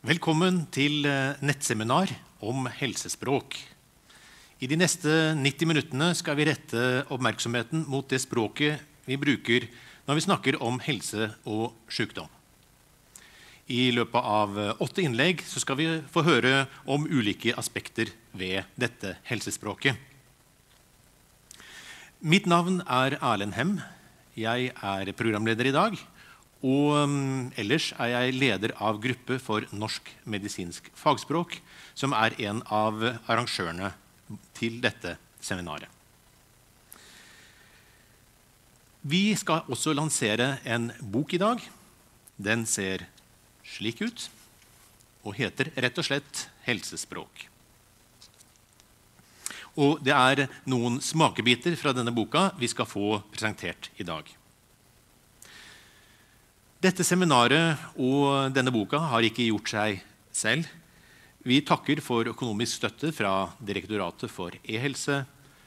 Velkommen til nettseminar om helsespråk. I de neste 90 minuttene skal vi rette oppmerksomheten mot det språket vi bruker når vi snakker om helse og sykdom. I løpet av 8 innlegg så skal vi få høre om ulike aspekter ved dette helsespråket. Mitt navn er Erlend Hem. Jeg er programleder i dag. Og ellers er jeg leder av gruppe for norsk medisinsk fagspråk, som er en av arrangørene til dette seminaret. Vi skal også lansere en bok i dag. Den ser slik ut, og heter rett og slett Helsespråk. Og det er noen smakebiter fra denne boka vi skal få presentert i dag. Dette seminaret og denne boka har ikke gjort seg selv. Vi takker for økonomisk støtte fra Direktoratet for e-helse,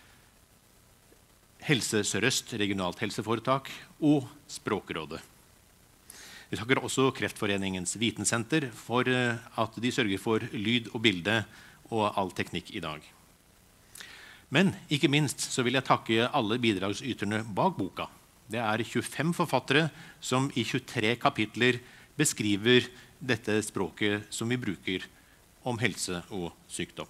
Helse Sør-Øst regionalt helseforetak og Språkrådet. Vi takker også Kreftforeningens Vitensenter for at de sørger for lyd og bilde og all teknikk i dag. Men ikke minst så vil jeg takke alle bidragsyterne bak boka. Det er 25 forfattere som i 23 kapitler beskriver dette språket som vi bruker om helse og sykdom.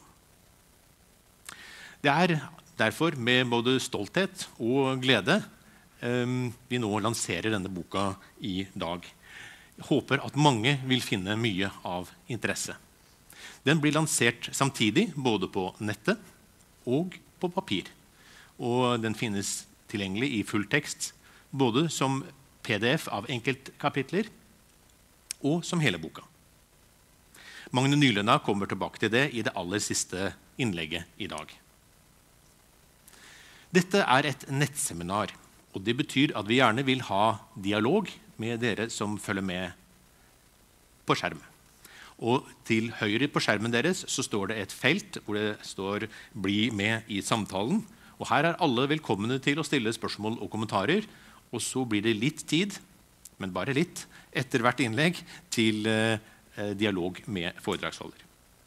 Det er derfor med både stolthet og glede vi nå lanserer denne boka i dag. Jeg håper at mange vil finne mye av interesse. Den blir lansert samtidig både på nettet og på papir. Og den finnes tilgjengelig i full tekst, både som PDF av enkeltkapitler og som hele boka. Magne Nylenda kommer tilbake til det i det aller siste innlegget i dag. Dette er et nettseminar, og det betyr at vi gjerne vil ha dialog med dere som følger med på skjermen. Og til høyre på skjermen deres så står det et felt hvor det står «Bli med i samtalen». Og her er alle velkomne til å stille spørsmål og kommentarer, og så blir det litt tid, men bare litt, etter hvert innlegg til dialog med foredragsholder.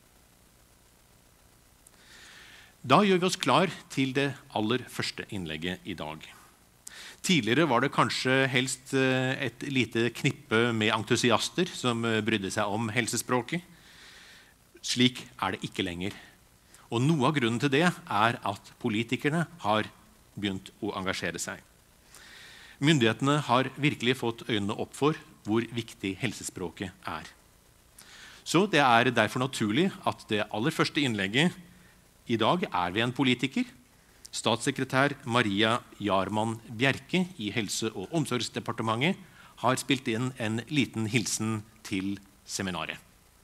Da gjør vi oss klar til det aller første innlegget i dag. Tidligere var det kanskje helst et lite knippe med entusiaster som brydde seg om helsespråket. Slik er det ikke lenger. Og noe av grunnen til det er at politikerne har begynt å engasjere seg. Myndighetene har virkelig fått øynene opp for hvor viktig helsespråket er. Så det er derfor naturlig at det aller første innlegget i dag er ved en politiker. Statssekretær Maria Jarman Bjerke i Helse- og omsorgsdepartementet har spilt inn en liten hilsen til seminaret.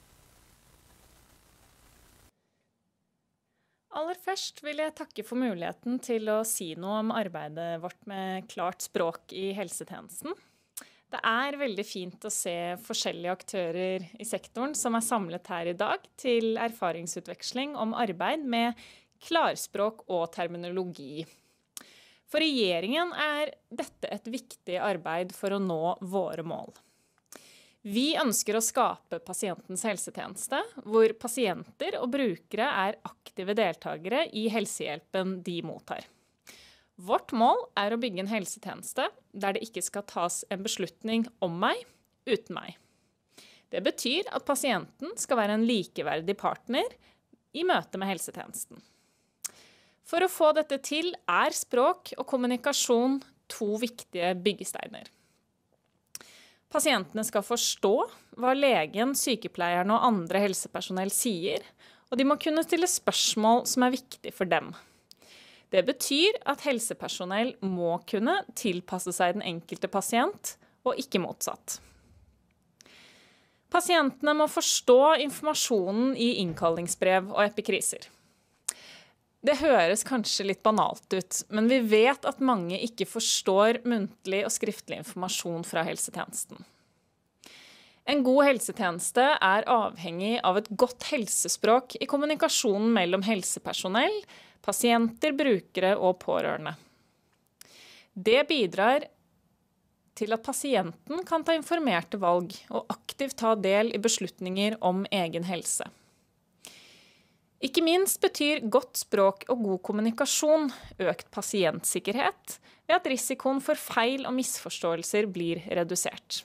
Aller først vil jeg takke for muligheten til å si noe om arbeidet vårt med klart språk i helsetjenesten. Det er veldig fint å se forskjellige aktører i sektoren som er samlet her i dag til erfaringsutveksling om arbeid med klarspråk og terminologi. For regjeringen er dette et viktig arbeid for å nå våre mål. Vi ønsker å skape pasientens helsetjeneste, hvor pasienter og brukere er aktive deltakere i helsehjelpen de mottar. Vårt mål er å bygge en helsetjeneste der det ikke skal tas en beslutning om meg uten meg. Det betyr at pasienten skal være en likeverdig partner i møte med helsetjenesten. For å få dette til er språk og kommunikasjon 2 viktige byggesteiner. Pasientene skal forstå hva legen, sykepleieren og andre helsepersonell sier, og de må kunne stille spørsmål som er viktige for dem. Det betyr at helsepersonell må kunne tilpasse seg den enkelte pasient, og ikke motsatt. Pasientene må forstå informasjonen i innkallingsbrev og epikriser. Det høres kanskje litt banalt ut, men vi vet at mange ikke forstår muntlig og skriftlig informasjon fra helsetjenesten. En god helsetjeneste er avhengig av et godt helsespråk i kommunikasjonen mellom helsepersonell, pasienter, brukere og pårørende. Det bidrar til at pasienten kan ta informerte valg og aktivt ta del i beslutninger om egen helse. Ikke minst betyr godt språk og god kommunikasjon økt pasientsikkerhet ved at risikoen for feil og misforståelser blir redusert.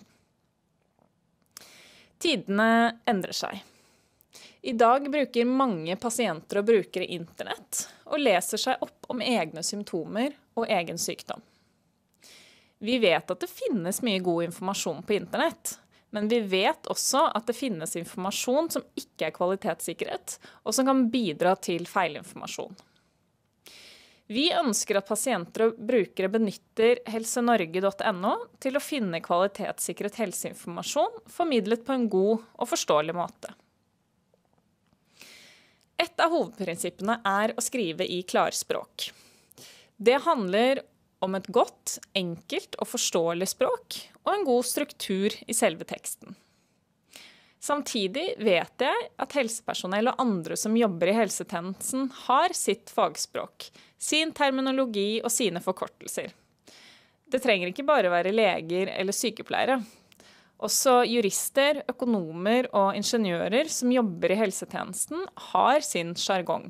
Tidene endrer seg. I dag bruker mange pasienter og brukere internett og leser seg opp om egne symptomer og egen sykdom. Vi vet at det finnes mye god informasjon på internett, men vi vet også at det finnes informasjon som ikke er kvalitetssikret, og som kan bidra til feilinformasjon. Vi ønsker at pasienter og brukere benytter helsenorge.no til å finne kvalitetssikret helseinformasjon formidlet på en god og forståelig måte. Et av hovedprinsippene er å skrive i klarspråk. Det handler om et godt, enkelt og forståelig språk og en god struktur i selve teksten. Samtidig vet jeg at helsepersonell og andre som jobber i helsetjenesten har sitt fagspråk, sin terminologi og sine forkortelser. Det trenger ikke bare være leger eller sykepleiere. Også jurister, økonomer og ingeniører som jobber i helsetjenesten har sin jargong.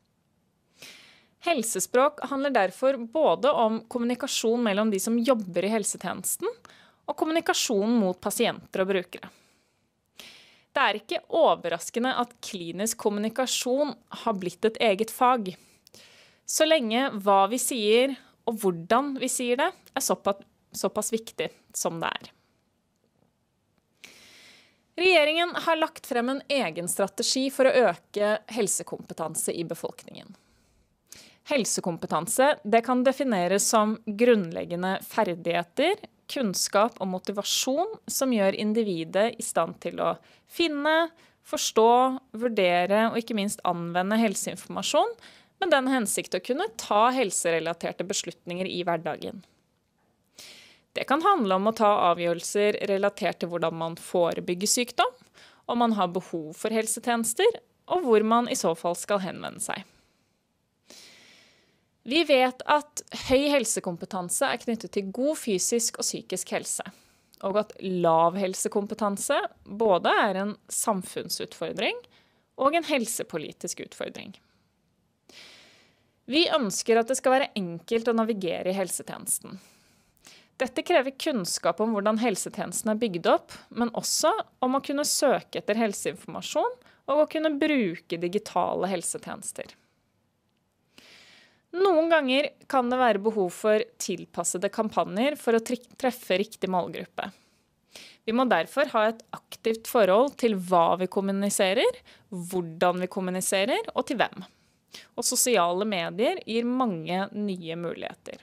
Helsespråk handler derfor både om kommunikasjon mellom de som jobber i helsetjenesten, og kommunikasjon mot pasienter og brukere. Det er ikke overraskende at klinisk kommunikasjon har blitt et eget fag. Så lenge hva vi sier og hvordan vi sier det, er såpass viktig som det er. Regjeringen har lagt frem en egen strategi for å øke helsekompetanse i befolkningen. Helsekompetanse det kan defineres som grunnleggende ferdigheter, kunnskap og motivasjon som gjør individet i stand til å finne, forstå, vurdere og ikke minst anvende helseinformasjon med den hensikt å kunne ta helserelaterte beslutninger i hverdagen. Det kan handle om å ta avgjørelser relatert til hvordan man forebygger sykdom, om man har behov for helsetjenester, og hvor man i så fall skal henvende seg. Vi vet at høy helsekompetanse er knyttet til god fysisk og psykisk helse, og at lav helsekompetanse både er en samfunnsutfordring og en helsepolitisk utfordring. Vi ønsker at det skal være enkelt å navigere i helsetjenesten. Dette krever kunnskap om hvordan helsetjenesten er bygd opp, men også om å kunne søke etter helseinformasjon og å kunne bruke digitale helsetjenester. Noen ganger kan det være behov for tilpassede kampanjer for å treffe riktig målgruppe. Vi må derfor ha et aktivt forhold til hva vi kommuniserer, hvordan vi kommuniserer og til hvem. Og sosiale medier gir mange nye muligheter.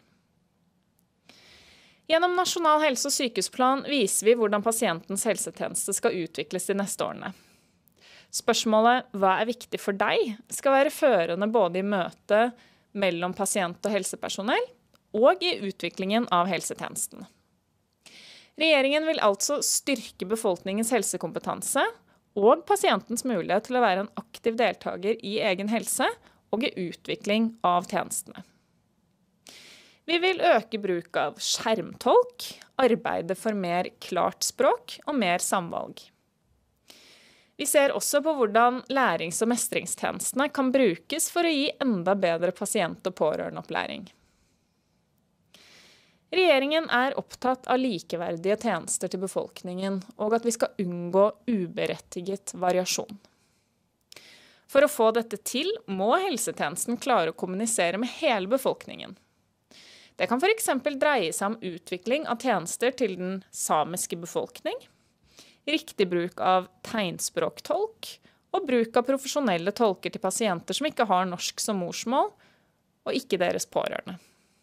Gjennom Nasjonal helse- og sykehusplan viser vi hvordan pasientens helsetjeneste skal utvikles de neste årene. Spørsmålet «Hva er viktig for deg?» skal være førende både i møte mellom pasient og helsepersonell og i utviklingen av helsetjenesten. Regjeringen vil altså styrke befolkningens helsekompetanse og pasientens mulighet til å være en aktiv deltaker i egen helse og i utvikling av tjenestene. Vi vil øke bruk av skjermtolk, arbeide for mer klart språk og mer samvalg. Vi ser også på hvordan lærings- og mestringstjenestene kan brukes for å gi enda bedre pasient- og pårørendeopplæring. Regjeringen er opptatt av likeverdige tjenester til befolkningen, og at vi skal unngå uberettiget variasjon. For å få dette til må helsetjenesten klare å kommunisere med hele befolkningen. Det kan for eksempel dreie seg om utvikling av tjenester til den samiske befolkning, riktig bruk av tegnspråktolk og bruk av profesjonelle tolker til pasienter som ikke har norsk som morsmål, og ikke deres pårørende.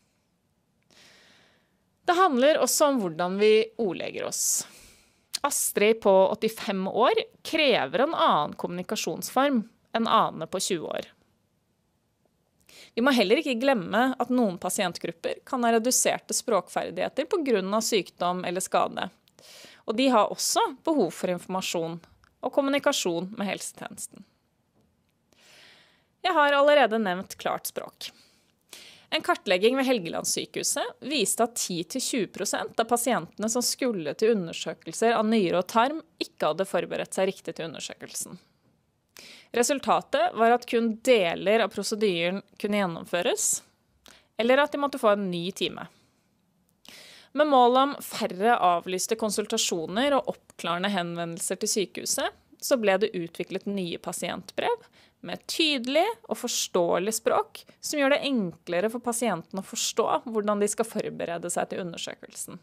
Det handler også om hvordan vi ordlegger oss. Astrid på 85 år krever en annen kommunikasjonsform enn Ane på 20 år. Vi må heller ikke glemme at noen pasientgrupper kan ha reduserte språkferdigheter på grunn av sykdom eller skade. Og de har også behov for informasjon og kommunikasjon med helsetjenesten. Jeg har allerede nevnt klart språk. En kartlegging ved Helgelandssykehuset viste at 10–20% av pasientene som skulle til undersøkelser av nyre og tarm, ikke hadde forberedt seg riktig til undersøkelsen. Resultatet var at kun deler av prosedyren kunne gjennomføres, eller at de måtte få en ny time. Med mål om færre avlyste konsultasjoner og oppklarende henvendelser til sykehuset, så ble det utviklet nye pasientbrev med et tydelig og forståelig språk som gjør det enklere for pasienten å forstå hvordan de skal forberede seg til undersøkelsen.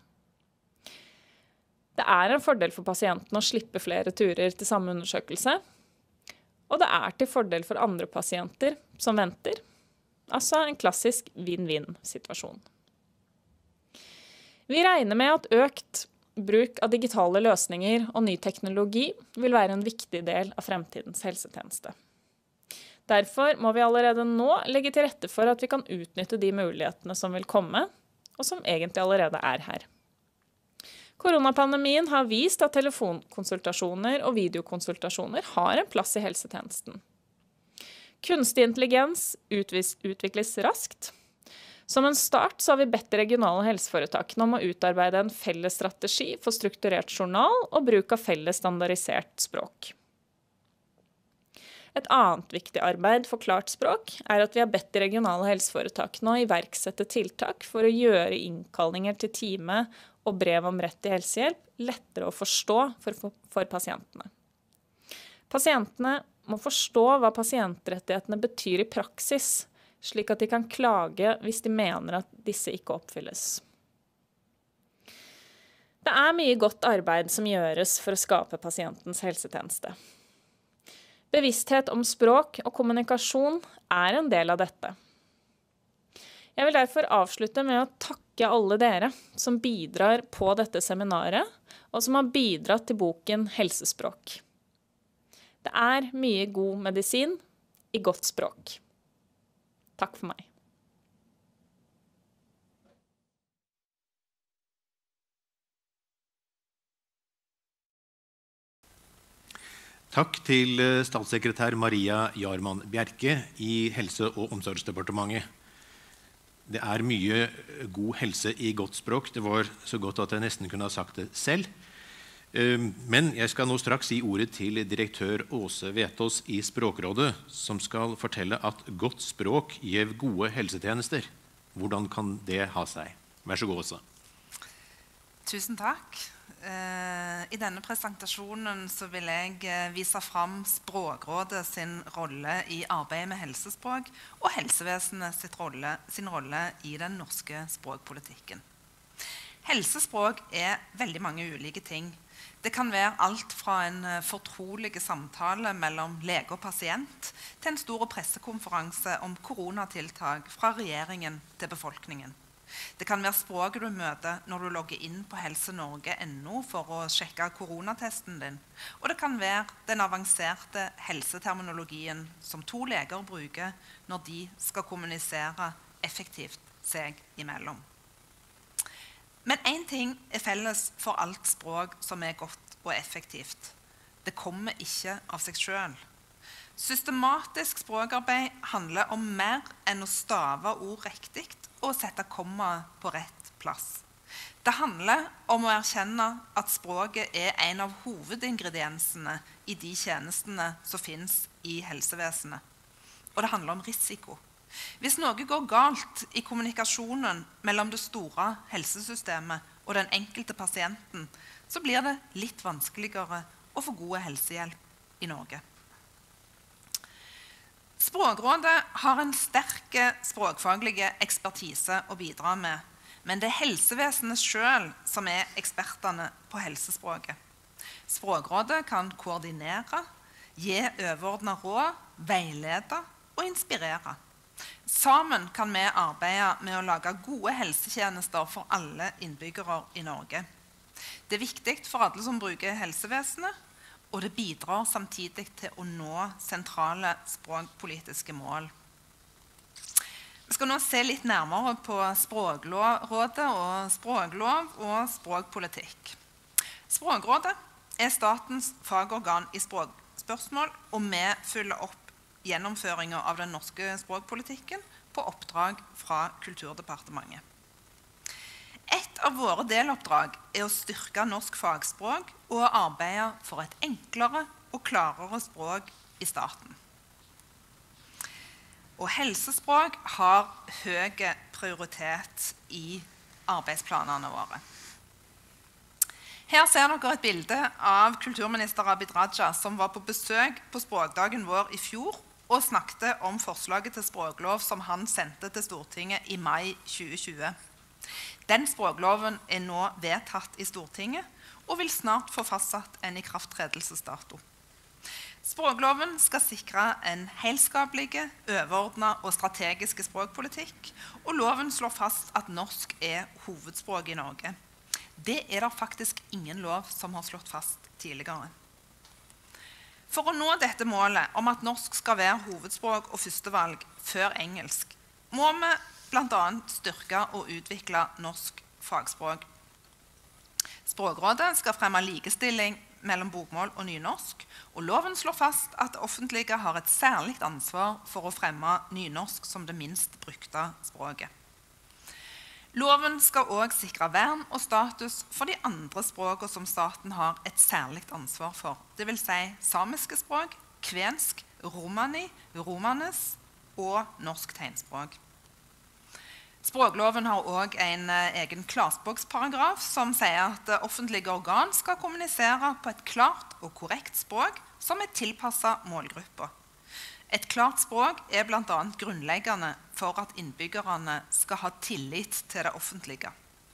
Det er en fordel for pasienten å slippe flere turer til samme undersøkelse, og det er til fordel for andre pasienter som venter, altså en klassisk vinn-vinn-situasjon. Vi regner med at økt bruk av digitale løsninger og ny teknologi vil være en viktig del av fremtidens helsetjeneste. Derfor må vi allerede nå legge til rette for at vi kan utnytte de mulighetene som vil komme, og som egentlig allerede er her. Koronapandemien har vist at telefonkonsultasjoner og videokonsultasjoner har en plass i helsetjenesten. Kunstig intelligens utvikles raskt. Som en start så har vi bedt regionale helseforetakene om å utarbeide en felles strategi for strukturert journal og bruk av felles standardisert språk. Et annet viktig arbeid for klart språk er at vi har bedt de regionale helseforetakene å iverksette tiltak for å gjøre innkallinger til time og brev om rett til helsehjelp lettere å forstå for pasientene. Pasientene må forstå hva pasientrettighetene betyr i praksis, slik at de kan klage hvis de mener at disse ikke oppfylles. Det er mye godt arbeid som gjøres for å skape pasientens helsetjeneste. Bevissthet om språk og kommunikasjon er en del av dette. Jeg vil derfor avslutte med å takke alle dere som bidrar på dette seminaret, og som har bidratt til boken Helsespråk. Det er mye god medisin i godt språk. Takk for meg. Takk til statssekretær Maria Jarman Bjerke i Helse- og omsorgsdepartementet. Det er mye god helse i godt språk. Det var så godt at jeg nesten kunne ha sagt det selv. Men jeg skal nå straks gi ordet til direktør Åse Vetås i Språkrådet, som skal fortelle at godt språk gir gode helsetjenester. Hvordan kan det ha seg? Vær så god, Åse. Tusen takk. I denne presentasjonen så vil jeg vise fram Språkrådet sin rolle i arbeidet med helsespråk og helsevesenet sin rolle i den norske språkpolitikken. Helsespråk er veldig mange ulike ting. Det kan være alt fra en fortrolig samtale mellom lege og pasient til en stor pressekonferanse om koronatiltak fra regjeringen til befolkningen. Det kan være språket du møter når du logger inn på helsenorge.no for å sjekke koronatesten din. Og det kan være den avanserte helseterminologien som to leger bruker når de skal kommunisere effektivt seg imellom. Men en ting er felles for alt språk som er godt og effektivt. Det kommer ikke av seg selv. Systematisk språkarbeid handler om mer enn å stave ord riktig og sette komma på rett plass. Det handler om å erkjenne at språket er en av hovedingrediensene i de tjenestene som finnes i helsevesenet. Og det handler om risiko. Hvis noe går galt i kommunikasjonen mellom det store helsesystemet og den enkelte pasienten, så blir det litt vanskeligere å få god helsehjelp i Norge. Språkrådet har en sterk språkfaglig ekspertise å bidra med, men det er helsevesenet selv som er ekspertene på helsespråket. Språkrådet kan koordinere, gi overordnet råd, veilede og inspirere. Sammen kan vi arbeide med å lage gode helsetjenester for alle innbyggere i Norge. Det er viktig for alle som bruker helsevesenet, og det bidrar samtidig til å nå sentrale språkpolitiske mål. Vi skal nå se litt nærmere på Språkrådet og språklov og språkpolitikk. Språkrådet er statens fagorgan i språkspørsmål, og vi følger opp gjennomføringen av den norske språkpolitikken på oppdrag fra Kulturdepartementet. Et av våre deloppdrag å styrke norsk fagspråk og å arbeide for et enklere og klarere språk i staten. Og helsespråk har høy prioritet i arbeidsplanene våre. Her ser dere et bilde av kulturminister Abid Raja som var på besøk på språkdagen vår i fjor og snakket om forslaget til språklov som han sendte til Stortinget i mai 2020. Den språkloven nå vedtatt i Stortinget og vil snart få fastsatt en ikrafttredelsesdato. Språkloven skal sikre en helskapelig, overordnet og strategisk språkpolitikk, og loven slår fast at norsk hovedspråk i Norge. Det det faktisk ingen lov som har slått fast tidligere. For å nå dette målet om at norsk skal være hovedspråk og førstevalg før engelsk, må vi blant annet styrke og utvikle norsk fagspråk. Språkrådet skal fremme likestilling mellom bokmål og nynorsk, og loven slår fast at det offentlige har et særlig ansvar for å fremme nynorsk som det minst brukte språket. Loven skal også sikre vern og status for de andre språkene som staten har et særlig ansvar for, det vil si samiske språk, kvensk, romani, romanes og norsk tegnspråk. Språkloven har også en egen klarspråksparagraf som sier at offentlige organ skal kommunisere på et klart og korrekt språk som tilpasset målgruppa. Et klart språk blant annet grunnleggende for at innbyggerne skal ha tillit til det offentlige.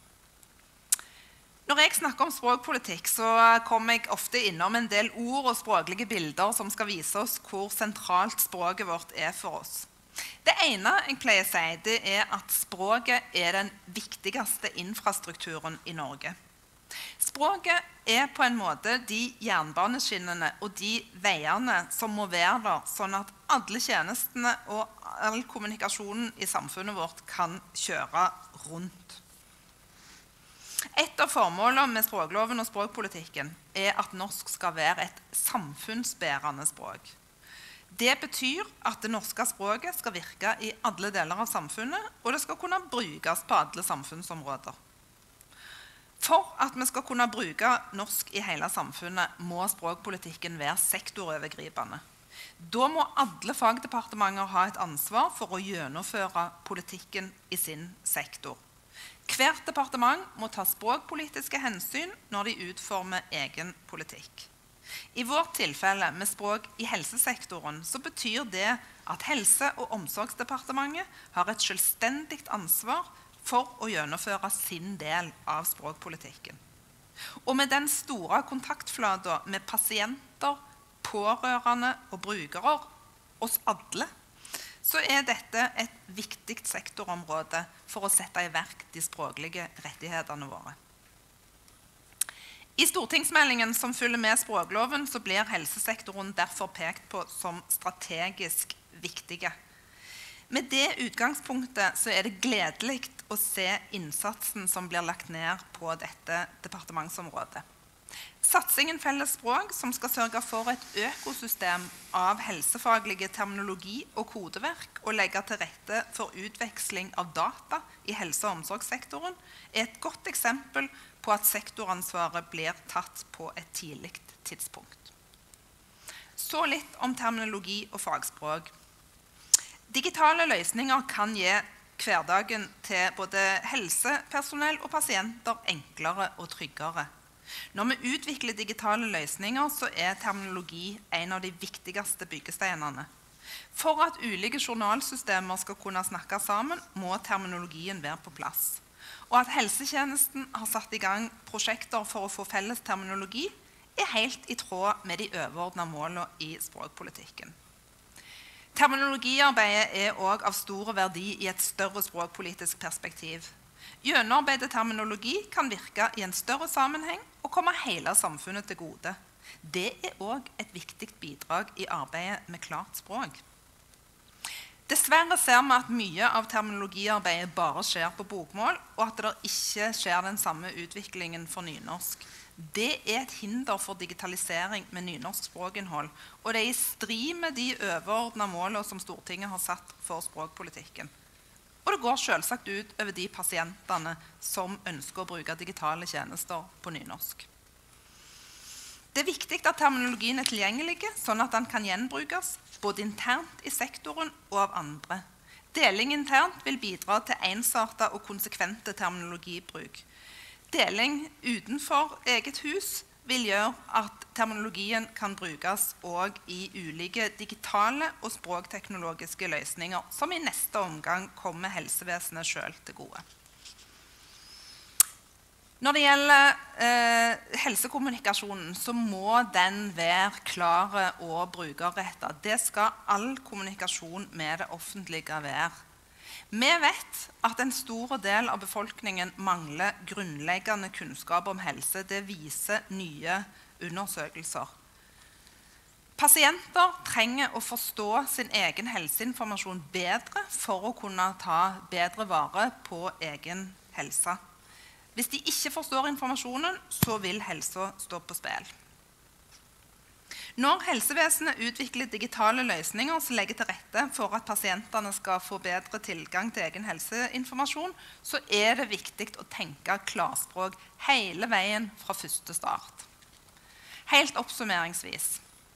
Når jeg snakker om språkpolitikk, så kommer jeg ofte innom en del ord og språklige bilder som skal vise oss hvor sentralt språket vårt for oss. Det ene jeg pleier å si, det at språket den viktigste infrastrukturen i Norge. Språket på en måte de jernbaneskinnene og de veiene som må være der, sånn at alle tjenestene og all kommunikasjonen i samfunnet vårt kan kjøre rundt. Et av formålene med språkloven og språkpolitikken at norsk skal være et samfunnsbærende språk. Det betyr at det norske språket skal virke i alle deler av samfunnet, og det skal kunne brukes på alle samfunnsområder. For at vi skal kunne bruke norsk i hele samfunnet, må språkpolitikken være sektorovergripende. Da må alle fagdepartementer ha et ansvar for å gjennomføre politikken i sin sektor. Hvert departement må ta språkpolitiske hensyn når de utformer egen politikk. I vårt tilfelle med språk i helsesektoren så betyr det at Helse- og omsorgsdepartementet har et selvstendig ansvar for å gjennomføre sin del av språkpolitikken. Og med den store kontaktflaten med pasienter, pårørende og brukere, oss alle, så dette et viktig sektorområde for å sette i verk de språklige rettighetene våre. I stortingsmeldingen som følger med språkloven, så blir helsesektoren derfor pekt på som strategisk viktige. Med det utgangspunktet så det gledelig å se innsatsen som blir lagt ned på dette departementsområdet. Satsingen Felles språk, som skal sørge for et økosystem av helsefaglige terminologi og kodeverk og legge til rette for utveksling av data i helse- og omsorgssektoren, et godt eksempel på at sektoransvaret blir tatt på et tidlig tidspunkt. Så litt om terminologi og fagspråk. Digitale løsninger kan gi hverdagen til både helsepersonell og pasienter enklere og tryggere. Når vi utvikler digitale løsninger, så terminologi en av de viktigste byggesteinene. For at ulike journalsystemer skal kunne snakke sammen, må terminologien være på plass. Og at helsetjenesten har satt i gang prosjekter for å få felles terminologi, helt i tråd med de overordnede målene i språkpolitikken. Terminologiarbeidet også av stor verdi i et større språkpolitisk perspektiv. Gjennomarbeidet terminologi kan virke i en større sammenheng og komme hele samfunnet til gode. Det også et viktig bidrag i arbeidet med klart språk. Dessverre ser vi at mye av terminologiarbeidet bare skjer på bokmål, og at det ikke skjer den samme utviklingen for nynorsk. Det et hinder for digitalisering med nynorsk språkinnhold, og det i strid med de overordnede målene som Stortinget har satt for språkpolitikken. Og det går selvsagt ut over de pasientene som ønsker å bruke digitale tjenester på nynorsk. Det er viktig at terminologien er tilgjengelig, sånn at den kan gjenbrukes, både internt i sektoren og av andre. Deling internt vil bidra til ensartet og konsekvente terminologibruk. Deling utenfor eget hus vil gjøre at terminologien kan brukes også i ulike digitale og språkteknologiske løsninger, som i neste omgang kommer helsevesenet selv til gode. Når det gjelder helsekommunikasjonen, så må den være klar og brukerrettet. Det skal all kommunikasjon med det offentlige være. Vi vet at en stor del av befolkningen mangler grunnleggende kunnskap om helse. Det viser nye undersøkelser. Pasienter trenger å forstå sin egen helseinformasjon bedre for å kunne ta bedre vare på egen helse. Hvis de ikke forstår informasjonen, så vil helsa stå på spill. Når helsevesenet utvikler digitale løsninger som legger til rette for at pasientene skal få bedre tilgang til egen helseinformasjon, så er det viktig å tenke klarspråk hele veien fra første start. Helt oppsummeringsvis.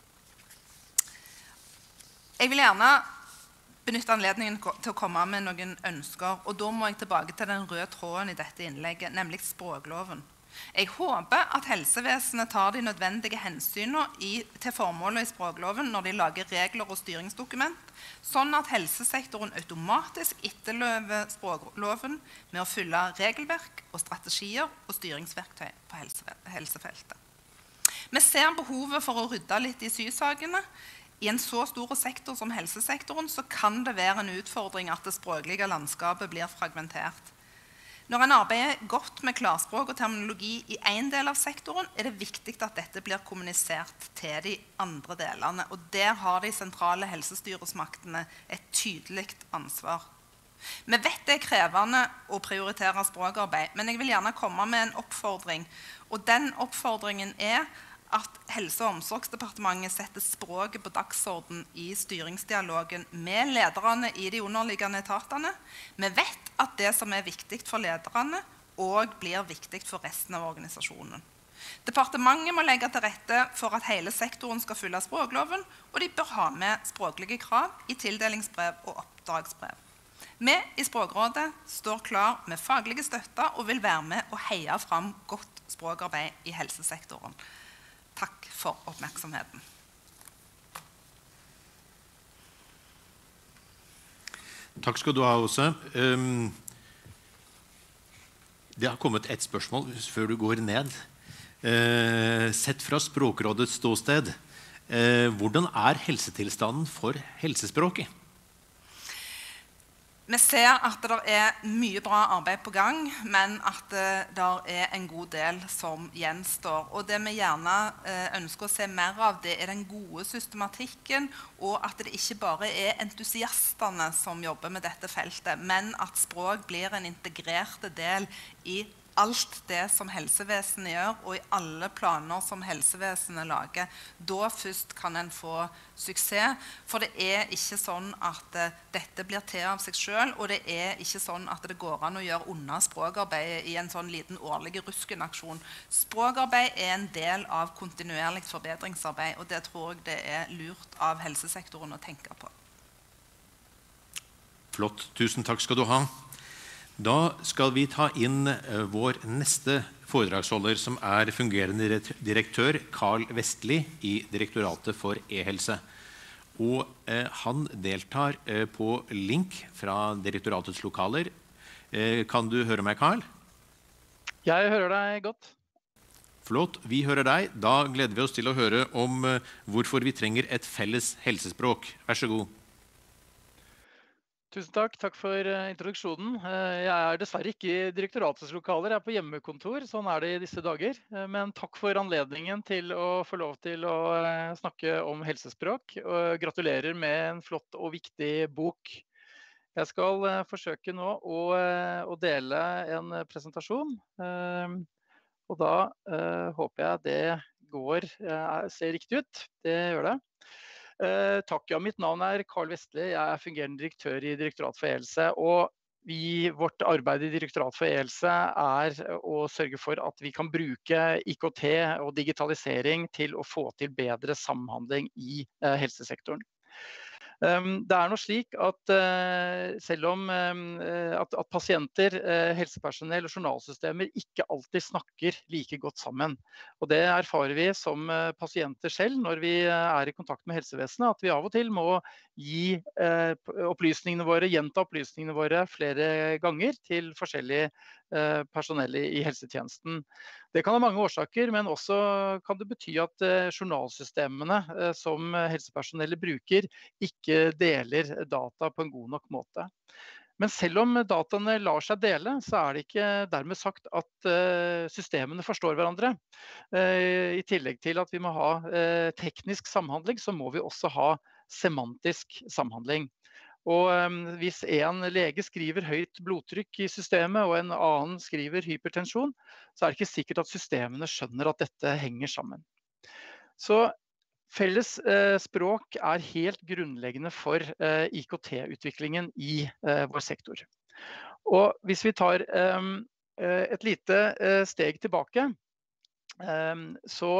Jeg vil gjerne benytte anledningen til å komme med noen ønsker, og da må jeg tilbake til den røde tråden i dette innlegget, nemlig språkloven. Jeg håper at helsevesenet tar de nødvendige hensynene til formålet i språkloven når de lager regler og styringsdokument, sånn at helsesektoren automatisk etterlever språkloven med å følge regelverk og strategier og styringsverktøy på helsefeltet. Vi ser behovet for å rydde litt i sysakene. I en så stor sektor som helsesektoren så kan det være en utfordring at det språklige landskapet blir fragmentert. Når en arbeider godt med klarspråk og terminologi i en del av sektoren, er det viktig at dette blir kommunisert til de andre delene. Og der har de sentrale helsestyresmaktene et tydelig ansvar. Vi vet det er krevende å prioritere språkarbeid, men jeg vil gjerne komme med en oppfordring. Og den oppfordringen er at Helse- og omsorgsdepartementet setter språket på dagsorden i styringsdialogen med lederne i de underliggende etatene. Vi vet at det som er viktig for lederne, også blir viktig for resten av organisasjonen. Departementet må legge til rette for at hele sektoren skal følge språkloven, og de bør ha med språklige krav i tildelingsbrev og oppdragsbrev. Vi i Språkrådet står klar med faglige støtter og vil være med og heie fram godt språkarbeid i helsesektoren. Takk for oppmerksomheten. Takk skal du ha, Åse. Det har kommet et spørsmål før du går ned. Sett fra Språkrådets ståsted, hvordan er helsetilstanden for helsespråket? Vi ser at det er mye bra arbeid på gang, men at det er en god del som gjenstår. Og det vi gjerne ønsker å se mer av, det er den gode systematikken, og at det ikke bare er entusiastene som jobber med dette feltet, men at språk blir en integrert del i alt det som helsevesenet gjør, og i alle planer som helsevesenet lager. Da først kan en få suksess, for det er ikke sånn at dette blir til av seg selv, og det er ikke sånn at det går an å gjøre unna språkarbeidet i en sånn liten årlig ruskenaksjon. Språkarbeid er en del av kontinuerlig forbedringsarbeid, og det tror jeg det er lurt av helsesektoren å tenke på. Flott, tusen takk skal du ha. Da skal vi ta inn vår neste foredragsholder, som er fungerende direktør Carl Vestli i Direktoratet for e-helse. Og han deltar på link fra direktoratets lokaler. Kan du høre meg, Carl? Jeg hører deg godt. Flott, vi hører deg. Da gleder vi oss til å høre om hvorfor vi trenger et felles helsespråk. Vær så god. Tusen takk. Takk for introduksjonen. Jeg er dessverre ikke i direktoratets lokaler, jeg er på hjemmekontor, sånn er det i disse dager. Men takk for anledningen til å få lov til å snakke om helsespråk, og gratulerer med en flott og viktig bok. Jeg skal forsøke nå å dele en presentasjon, og da håper jeg det ser riktig ut. Det gjør det. Takk, ja, mitt navn er Carl Vestli, jeg er fungerende direktør i Direktoratet for e-helse, og I vårt arbeid i Direktoratet for e-helse å sørge for at vi kan bruke IKT og digitalisering til å få til bedre samhandling i helsesektoren. Det nå slik at selv om at pasienter, helsepersonell og journalsystemer ikke alltid snakker like godt sammen. Og det erfarer vi som pasienter selv når vi i kontakt med helsevesenet, at vi av og til må gi opplysningene våre, gjenta opplysningene våre flere ganger til forskjellige personell i helsetjenesten. Det kan ha mange årsaker, men også kan det bety at journalsystemene som helsepersonellet bruker ikke deler data på en god nok måte. Men selv om dataene lar seg dele, så det ikke dermed sagt at systemene forstår hverandre. I tillegg til at vi må ha teknisk samhandling, så må vi også ha semantisk samhandling. Og hvis en lege skriver høyt blodtrykk i systemet, og en annen skriver hypertensjon, så det ikke sikkert at systemene skjønner at dette henger sammen. Så felles språk helt grunnleggende for IKT-utviklingen i vår sektor. Og hvis vi tar et lite steg tilbake, så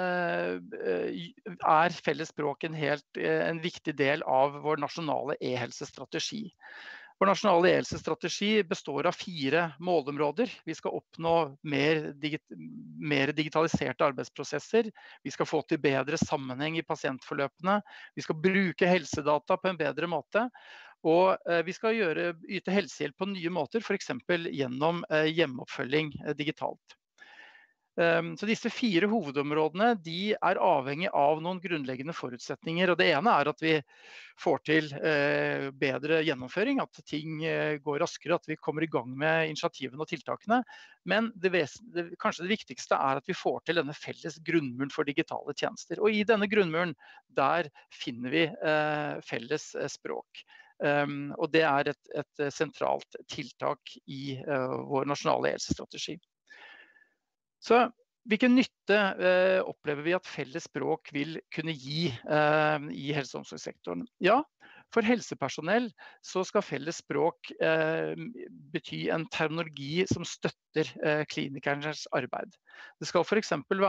felles språk en viktig del av vår nasjonale e-helsestrategi. Vår nasjonale e-helsestrategi består av 4 målområder. Vi skal oppnå mer digitaliserte arbeidsprosesser. Vi skal få til bedre sammenheng i pasientforløpene. Vi skal bruke helsedata på en bedre måte. Og vi skal yte helsehjelp på nye måter, for eksempel gjennom hjemmeoppfølging digitalt. Så disse 4 hovedområdene de avhengig av noen grunnleggende forutsetninger. Og det ene at vi får til bedre gjennomføring, at ting går raskere, at vi kommer i gang med initiativene og tiltakene. Men kanskje det viktigste at vi får til denne felles grunnmuren for digitale tjenester. Og i denne grunnmuren, der finner vi felles språk. Og det et sentralt tiltak i vår nasjonale helsestrategi. Så hvilken nytte opplever vi at felles språk vil kunne gi i helse- og omsorgssektoren? Ja, for helsepersonell så skal felles språk bety en terminologi som støtter klinikernes arbeid. Det skal for eksempel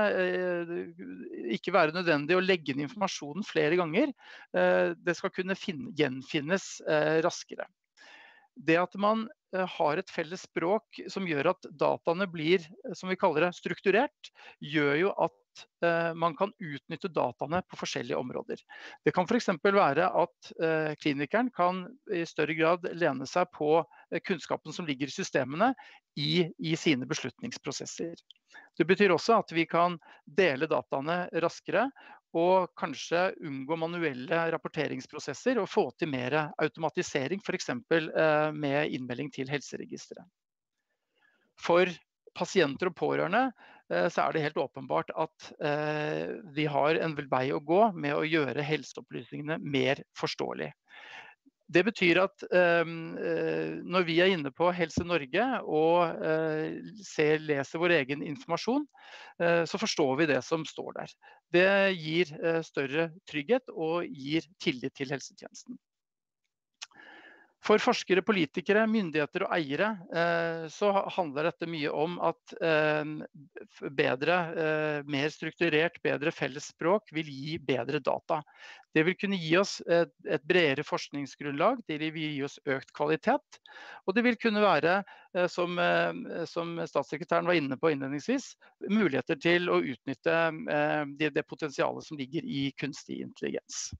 ikke være nødvendig å legge inn informasjonen flere ganger. Det skal kunne gjenfinnes raskere. Det at man har et felles språk som gjør at dataene blir, som vi kaller det, strukturert, gjør jo at man kan utnytte dataene på forskjellige områder. Det kan for eksempel være at klinikeren kan i større grad lene seg på kunnskapen som ligger i systemene i sine beslutningsprosesser. Det betyr også at vi kan dele dataene raskere, og kanskje unngå manuelle rapporteringsprosesser og få til mer automatisering, for eksempel med innmelding til helseregisteret. For pasienter og pårørende så det helt åpenbart at vi har en vei å gå med å gjøre helseopplysningene mer forståelig. Det betyr at når vi inne på Helse Norge og leser vår egen informasjon, så forstår vi det som står der. Det gir større trygghet og gir tillit til helsetjenesten. For forskere, politikere, myndigheter og eiere så handler dette mye om at bedre, mer strukturert, bedre felles språk vil gi bedre data. Det vil kunne gi oss et bredere forskningsgrunnlag, det vil gi oss økt kvalitet, og det vil kunne være, som statssekretæren var inne på innledningsvis, muligheter til å utnytte det potensialet som ligger i kunstig intelligens.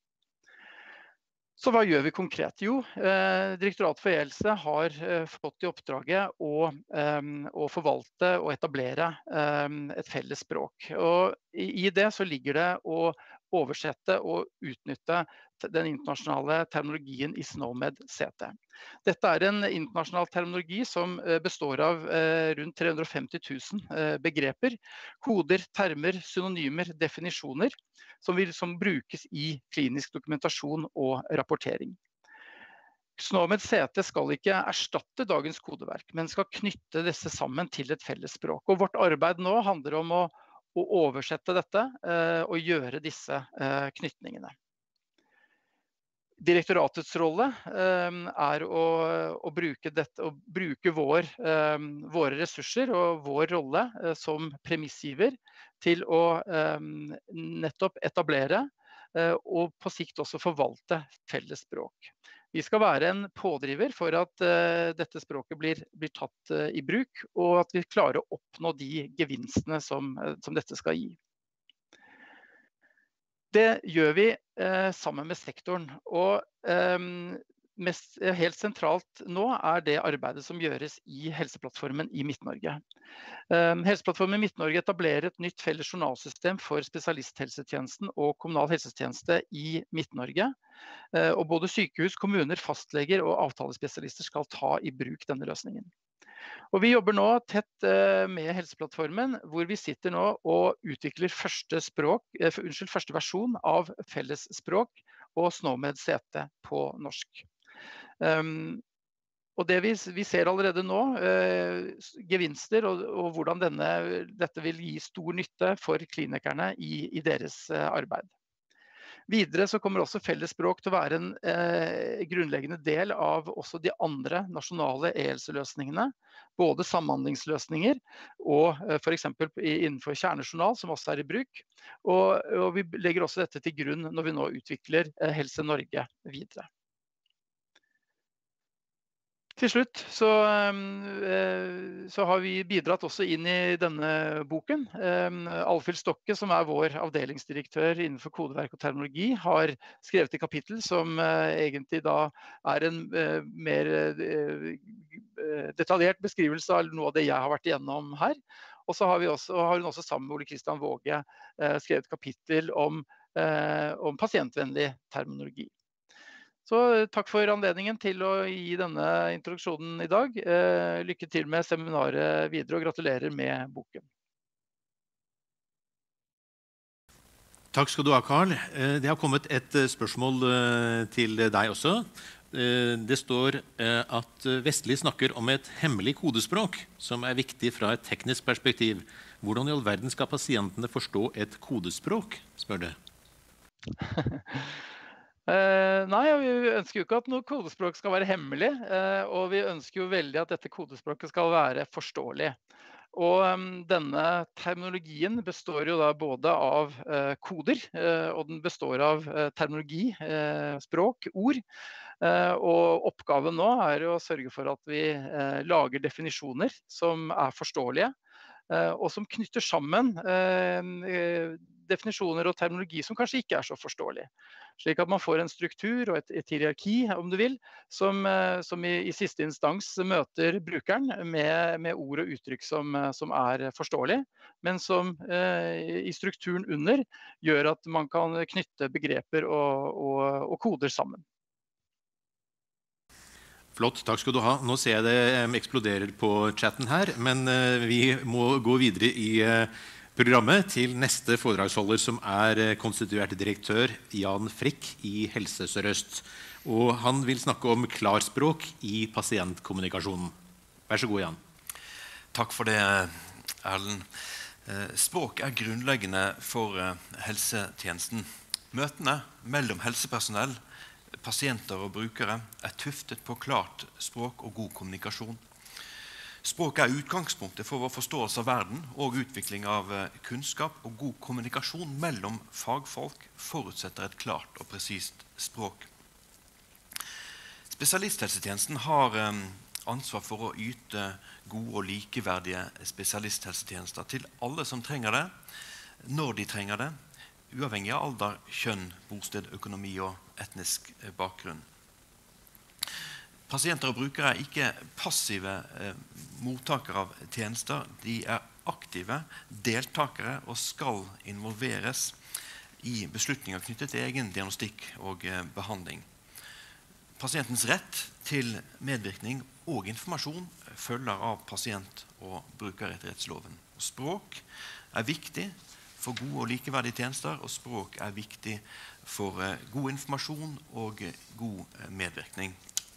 Så hva gjør vi konkret? Jo, Direktoratet for e-helse har fått i oppdraget å forvalte og etablere et felles språk. Og i det så ligger det å oversette og utnytte den internasjonale terminologien i SNOMED CT. Dette en internasjonal terminologi som består av rundt 350 000 begreper, koder, termer, synonymer, definisjoner, som brukes i klinisk dokumentasjon og rapportering. SNOMED CT skal ikke erstatte dagens kodeverk, men skal knytte disse sammen til et felles språk. Og vårt arbeid nå handler om å oversette dette og gjøre disse knytningene. Direktoratets rolle å bruke våre ressurser og vår rolle som premissgiver til å nettopp etablere og på sikt også forvalte felles språk. Vi skal være en pådriver for at dette språket blir tatt i bruk, og at vi klarer å oppnå de gevinstene som dette skal gi. Det gjør vi sammen med sektoren, og helt sentralt nå det arbeidet som gjøres i Helseplattformen i Midt-Norge. Helseplattformen i Midt-Norge etablerer et nytt felles journalsystem for spesialisthelsetjenesten og kommunal helsetjeneste i Midt-Norge. Og både sykehus, kommuner, fastleger og avtalespesialister skal ta i bruk denne løsningen. Og vi jobber nå tett med Helseplattformen, hvor vi sitter nå og utvikler første versjon av felles språk og SNOMED CT på norsk. Og det vi ser allerede nå, gevinster og hvordan dette vil gi stor nytte for klinikerne i deres arbeid. Videre så kommer også fellesspråk til å være en grunnleggende del av også de andre nasjonale e-helseløsningene, både samhandlingsløsninger og for eksempel innenfor kjernejournal, som også i bruk. Og vi legger også dette til grunn når vi nå utvikler Helse Norge videre. Til slutt så har vi bidratt også inn i denne boken. Alfhild Stokke, som vår avdelingsdirektør innenfor kodeverk og terminologi, har skrevet et kapittel som egentlig da en mer detaljert beskrivelse av noe av det jeg har vært igjennom her. Og så har hun også sammen med Ole Kristian Våge skrevet et kapittel om pasientvennlig terminologi. Så takk for anledningen til å gi denne introduksjonen i dag. Lykke til med seminaret videre, og gratulerer med boken. Takk skal du ha, Karl. Det har kommet et spørsmål til deg også. Det står at Vestli snakker om et hemmelig kodespråk, som viktig fra et teknisk perspektiv. Hvordan i all verden skal pasientene forstå et kodespråk, spør det? Nei, vi ønsker jo ikke at noe kodespråk skal være hemmelig, og vi ønsker jo veldig at dette kodespråket skal være forståelig. Og denne terminologien består jo da både av koder, og den består av terminologi, språk, ord. Og oppgaven nå å sørge for at vi lager definisjoner som forståelige, og som knytter sammen definisjoner og terminologi som kanskje ikke så forståelig. Slik at man får en struktur og et hierarki, om du vil, som i siste instans møter brukeren med ord og uttrykk som forståelig, men som i strukturen under gjør at man kan knytte begreper og koder sammen. Flott, takk skal du ha. Nå ser jeg det eksploderer på chatten her, men vi må gå videre i programmet til neste foredragsholder, som konstituert direktør Jan Frikk i Helse Sør-Øst. Og han vil snakke om klarspråk i pasientkommunikasjonen. Vær så god, Jan. Takk for det, Erlend. Språk grunnleggende for helsetjenesten. Møtene mellom helsepersonell, pasienter og brukere tuftet på klart språk og god kommunikasjon. Språk utgangspunktet for vår forståelse av verden og utvikling av kunnskap, og god kommunikasjon mellom fagfolk forutsetter et klart og presist språk. Spesialisthelsetjenesten har ansvar for å yte gode og likeverdige spesialisthelsetjenester til alle som trenger det, når de trenger det, uavhengig av alder, kjønn, bosted, økonomi og etnisk bakgrunn. Pasienter og brukere ikke passive mottakere av tjenester, de aktive deltakere og skal involveres i beslutninger knyttet til egen diagnostikk og behandling. Pasientens rett til medvirkning og informasjon følger av pasient- og brukerrettighetsloven. Språk viktig for gode og likeverdige tjenester, og språk viktig for god informasjon og god medvirkning.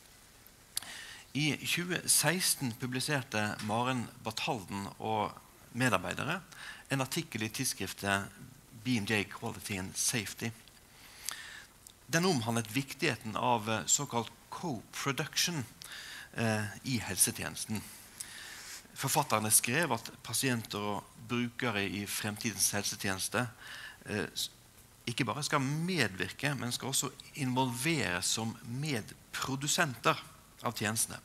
I 2016 publiserte Maren Bathalden og medarbeidere en artikkel i tidsskriftet B&J Quality and Safety. Den omhandlet viktigheten av såkalt co-production i helsetjenesten. Forfatterne skrev at pasienter og brukere i fremtidens helsetjeneste ikke bare skal medvirke, men skal også involveres som medprodusenter av tjenestene.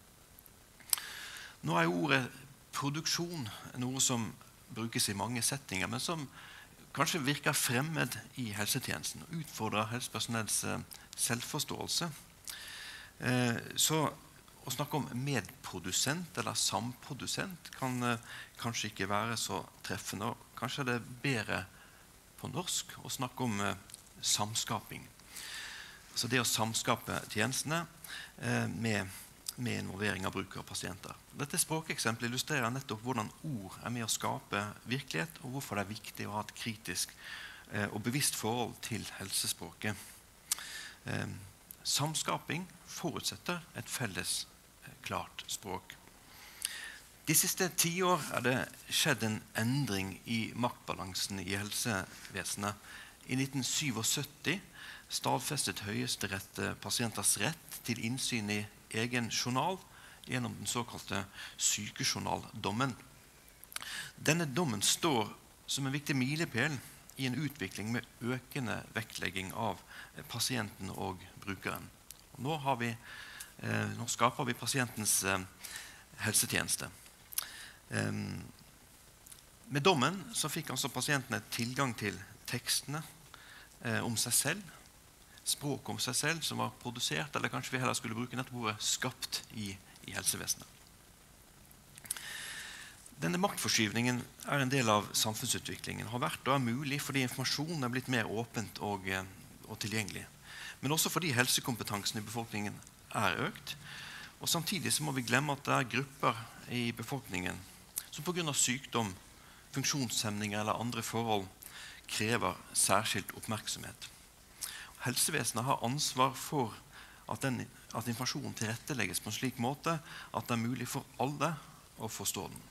Nå ordet produksjon noe som brukes i mange settinger, men som kanskje virker fremmed i helsetjenesten, utfordrer helsepersonells selvforståelse. Så å snakke om medprodusent eller samprodusent kan kanskje ikke være så treffende, og kanskje det bedre på norsk å snakke om samskaping. Altså det å samskape tjenestene med involvering av brukere og pasienter. Dette språkeksempelet illustrerer nettopp hvordan ord med å skape virkelighet, og hvorfor det viktig å ha et kritisk og bevisst forhold til helsespråket. Samskaping forutsetter et felles, klart språk. De siste 10 år det skjedd en endring i maktbalansen i helsevesenet. I 1977 stadfestet Høyesterett pasienters rett til innsyn i egen journal gjennom den såkalte sykejournaldommen. Denne dommen står som en viktig milepæl i en utvikling med økende vektlegging av pasienten og brukeren. Og nå skaper vi pasientens helsetjeneste. Med dommen så fikk altså pasientene tilgang til tekstene om seg selv, språk om seg selv som var produsert, eller kanskje vi heller skulle bruke nettopp ordet skapt i helsevesenet. Denne maktforskyvningen en del av samfunnsutviklingen, har vært og mulig fordi informasjonen blitt mer åpent og tilgjengelig, men også fordi helsekompetansen i befolkningen økt, og samtidig så må vi glemme at det grupper i befolkningen som på grunn av sykdom, funksjonshemninger eller andre forhold krever særskilt oppmerksomhet. Helsevesenet har ansvar for at informasjonen tilrettelegges på en slik måte at det mulig for alle å forstå den.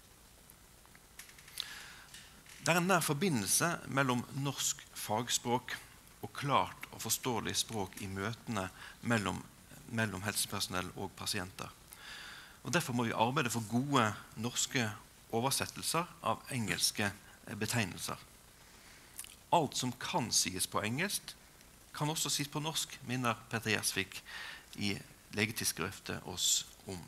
Det en nær forbindelse mellom norsk fagspråk og klart og forståelig språk i møtene mellom helsepersonell og pasienter. Og derfor må vi arbeide for gode norske oversettelser av engelske betegnelser. Alt som kan sies på engelsk, kan også sies på norsk, minner Peter Gjersvik i legetidsskriftet oss om.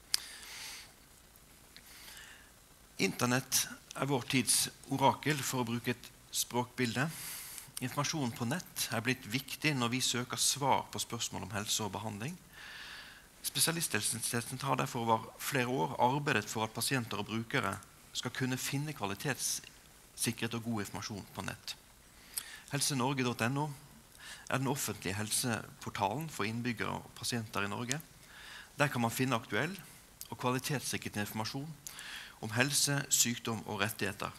Internett vår tids orakel, for å bruke et språkbilde. Informasjonen på nett blitt viktig når vi søker svar på spørsmål om helse og behandling. Spesialisthelsetjenesten har derfor over flere år arbeidet for at pasienter og brukere skal kunne finne kvalitetssikret og god informasjon på nett. Helsenorge.no den offentlige helseportalen for innbyggere og pasienter i Norge. Der kan man finne aktuell og kvalitetssikret informasjon om helse, sykdom og rettigheter.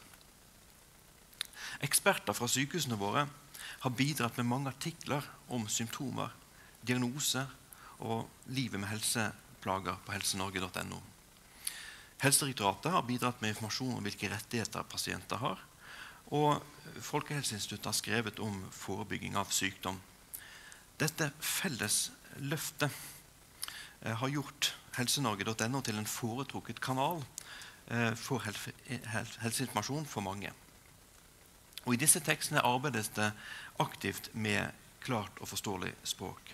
Eksperter fra sykehusene våre har bidratt med mange artikler om symptomer, diagnoser og livet med helseplager på helsenorge.no. Helsedirektoratet har bidratt med informasjon om hvilke rettigheter pasienter har, og Folkehelseinstituttet har skrevet om forebygging av sykdom. Dette felles løftet har gjort helsenorge.no til en foretrukket kanal for helseinformasjon for mange. Og i disse tekstene arbeides det aktivt med klart og forståelig språk.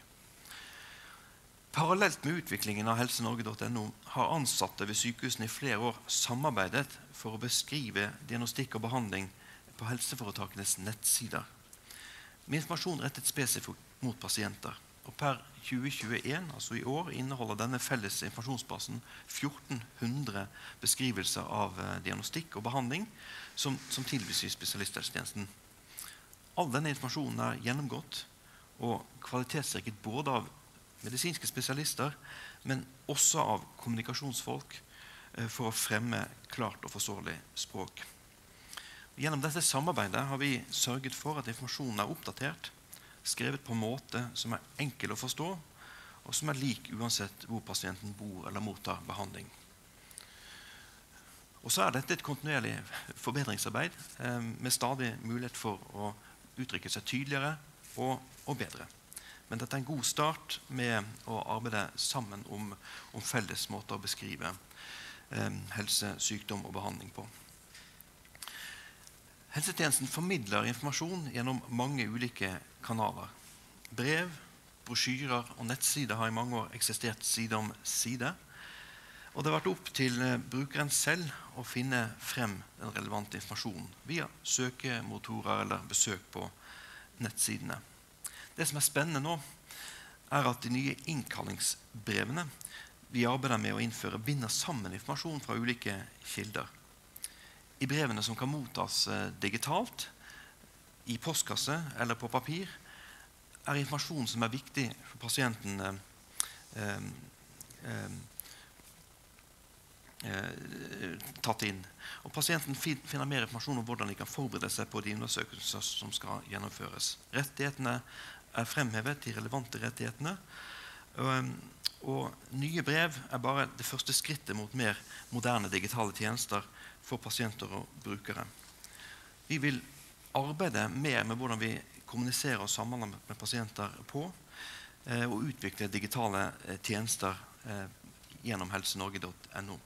Parallelt med utviklingen av helsenorge.no har ansatte ved sykehusene i flere år samarbeidet for å beskrive diagnostikk og behandling på helseforetakenes nettsider, med informasjon rettet spesifikt mot pasienter. Og per 2021, altså i år, inneholder denne felles informasjonsbasen 1400 beskrivelser av diagnostikk og behandling som tilbys i spesialisthelsetjenesten. All denne informasjonen gjennomgått og kvalitetssikret både av medisinske spesialister, men også av kommunikasjonsfolk for å fremme klart og forståelig språk. Gjennom dette samarbeidet har vi sørget for at informasjonen oppdatert, skrevet på en måte som enkel å forstå, og som lik uansett hvor pasienten bor eller mottar behandling. Og så dette et kontinuerlig forbedringsarbeid med stadig mulighet for å uttrykke seg tydeligere og bedre. Men dette en god start med å arbeide sammen om felles måter å beskrive helse, sykdom og behandling på. Helsetjenesten formidler informasjon gjennom mange ulike kanaler. Brev, brosjyrer og nettsider har i mange år eksistert side om side. Og det har vært opp til brukeren selv å finne frem den relevante informasjonen via søkemotorer eller besøk på nettsidene. Det som er spennende nå, er at de nye innkallingsbrevene vi arbeider med å innføre binder sammen informasjon fra ulike kilder. I brevene som kan mottas digitalt, i postkasse eller på papir, er informasjon som er viktig for pasienten tatt inn. Og pasienten finner mer informasjon om hvordan de kan forberede seg på de undersøkelser som skal gjennomføres. Rettighetene er fremhevet, de relevante rettighetene. Og nye brev er bare det første skrittet mot mer moderne digitale tjenester for pasienter og brukere. Vi vil arbeide mer med hvordan vi kommuniserer og samhandler med pasienter på, og utvikle digitale tjenester gjennom helsenorge.no.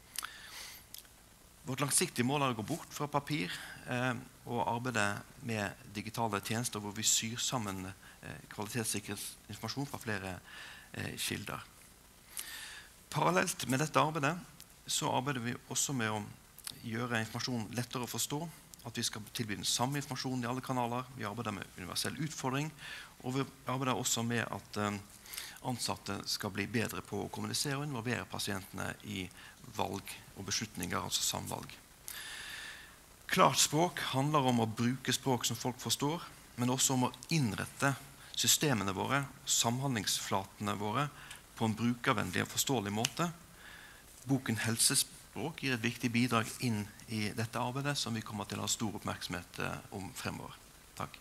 Vårt langsiktige mål er å gå bort fra papir og arbeide med digitale tjenester hvor vi syr sammen kvalitetssikret informasjon fra flere kilder. Parallelt med dette arbeidet så arbeider vi også med å gjøre informasjon lettere å forstå, at vi skal tilby den samme informasjonen i alle kanaler. Vi arbeider med universell utfordring, og vi arbeider også med at ansatte skal bli bedre på å kommunisere og involvere pasientene i valg og beslutninger, altså samvalg. Klart språk handler om å bruke språk som folk forstår, men også om å innrette systemene våre, samhandlingsflatene våre, på en brukervennlig og forståelig måte. Boken Helsespråk gir et viktig bidrag inn i dette arbeidet, som vi kommer til å ha stor oppmerksomhet om fremover. Takk.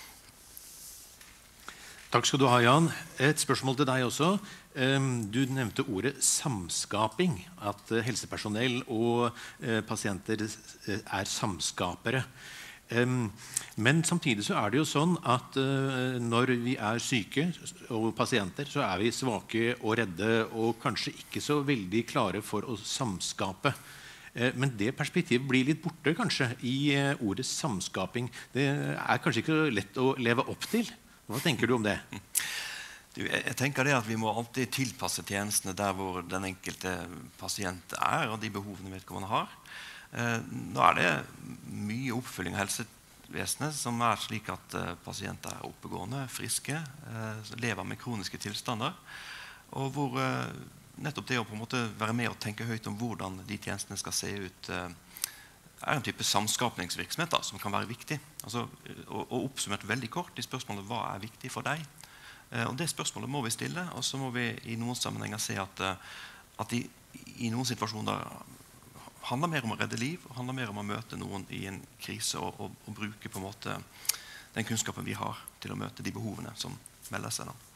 Takk skal du ha, Jan. Et spørsmål til deg også. Du nevnte ordet samskaping, at helsepersonell og pasienter er samskapere. Men samtidig så er det jo sånn at når vi er syke og pasienter, så er vi svake og redde og kanskje ikke så veldig klare for å samskape. Men det perspektivet blir litt borte kanskje i ordet samskaping. Det er kanskje ikke så lett å leve opp til. Hva tenker du om det? Jeg tenker det at vi må alltid tilpasse tjenestene der hvor den enkelte pasient er, og de behovene vedkommende har. Nå er det mye oppfølging av helsevesenet som er slik at pasienter er oppegående, friske, lever med kroniske tilstander, og hvor nettopp det å på en måte være med og tenke høyt om hvordan de tjenestene skal se ut, er en type samskapningsvirksomhet da, som kan være viktig. Altså, og oppsummert veldig kort i spørsmålet hva er viktig for deg? Og det spørsmålet må vi stille, og så må vi i noen sammenhenger se at i noen situasjoner handler mer om å redde liv, og handler mer om å møte noen i en krise og bruke på en måte den kunnskapen vi har til å møte de behovene som melder seg da.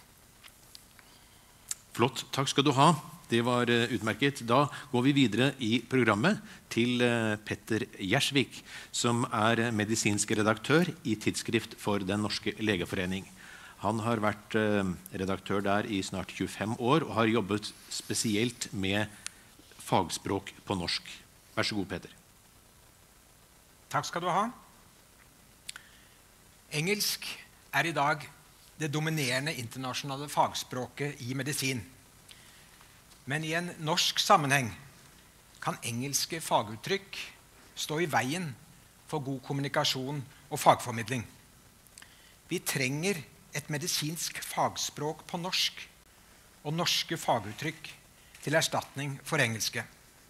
Flott, takk skal du ha. Det var utmerket. Da går vi videre i programmet til Petter Gjersvik, som er medisinsk redaktør i Tidsskrift for Den norske legeforening. Han har vært redaktør der i snart 25 år og har jobbet spesielt med fagspråk på norsk. Vær så god, Petter. Takk skal du ha. Engelsk er i dag det dominerende internasjonale fagspråket i medisin. Men i en norsk sammenheng kan engelske faguttrykk stå i veien for god kommunikasjon og fagformidling. Vi trenger et medisinsk fagspråk på norsk og norske faguttrykk til erstatning for engelske.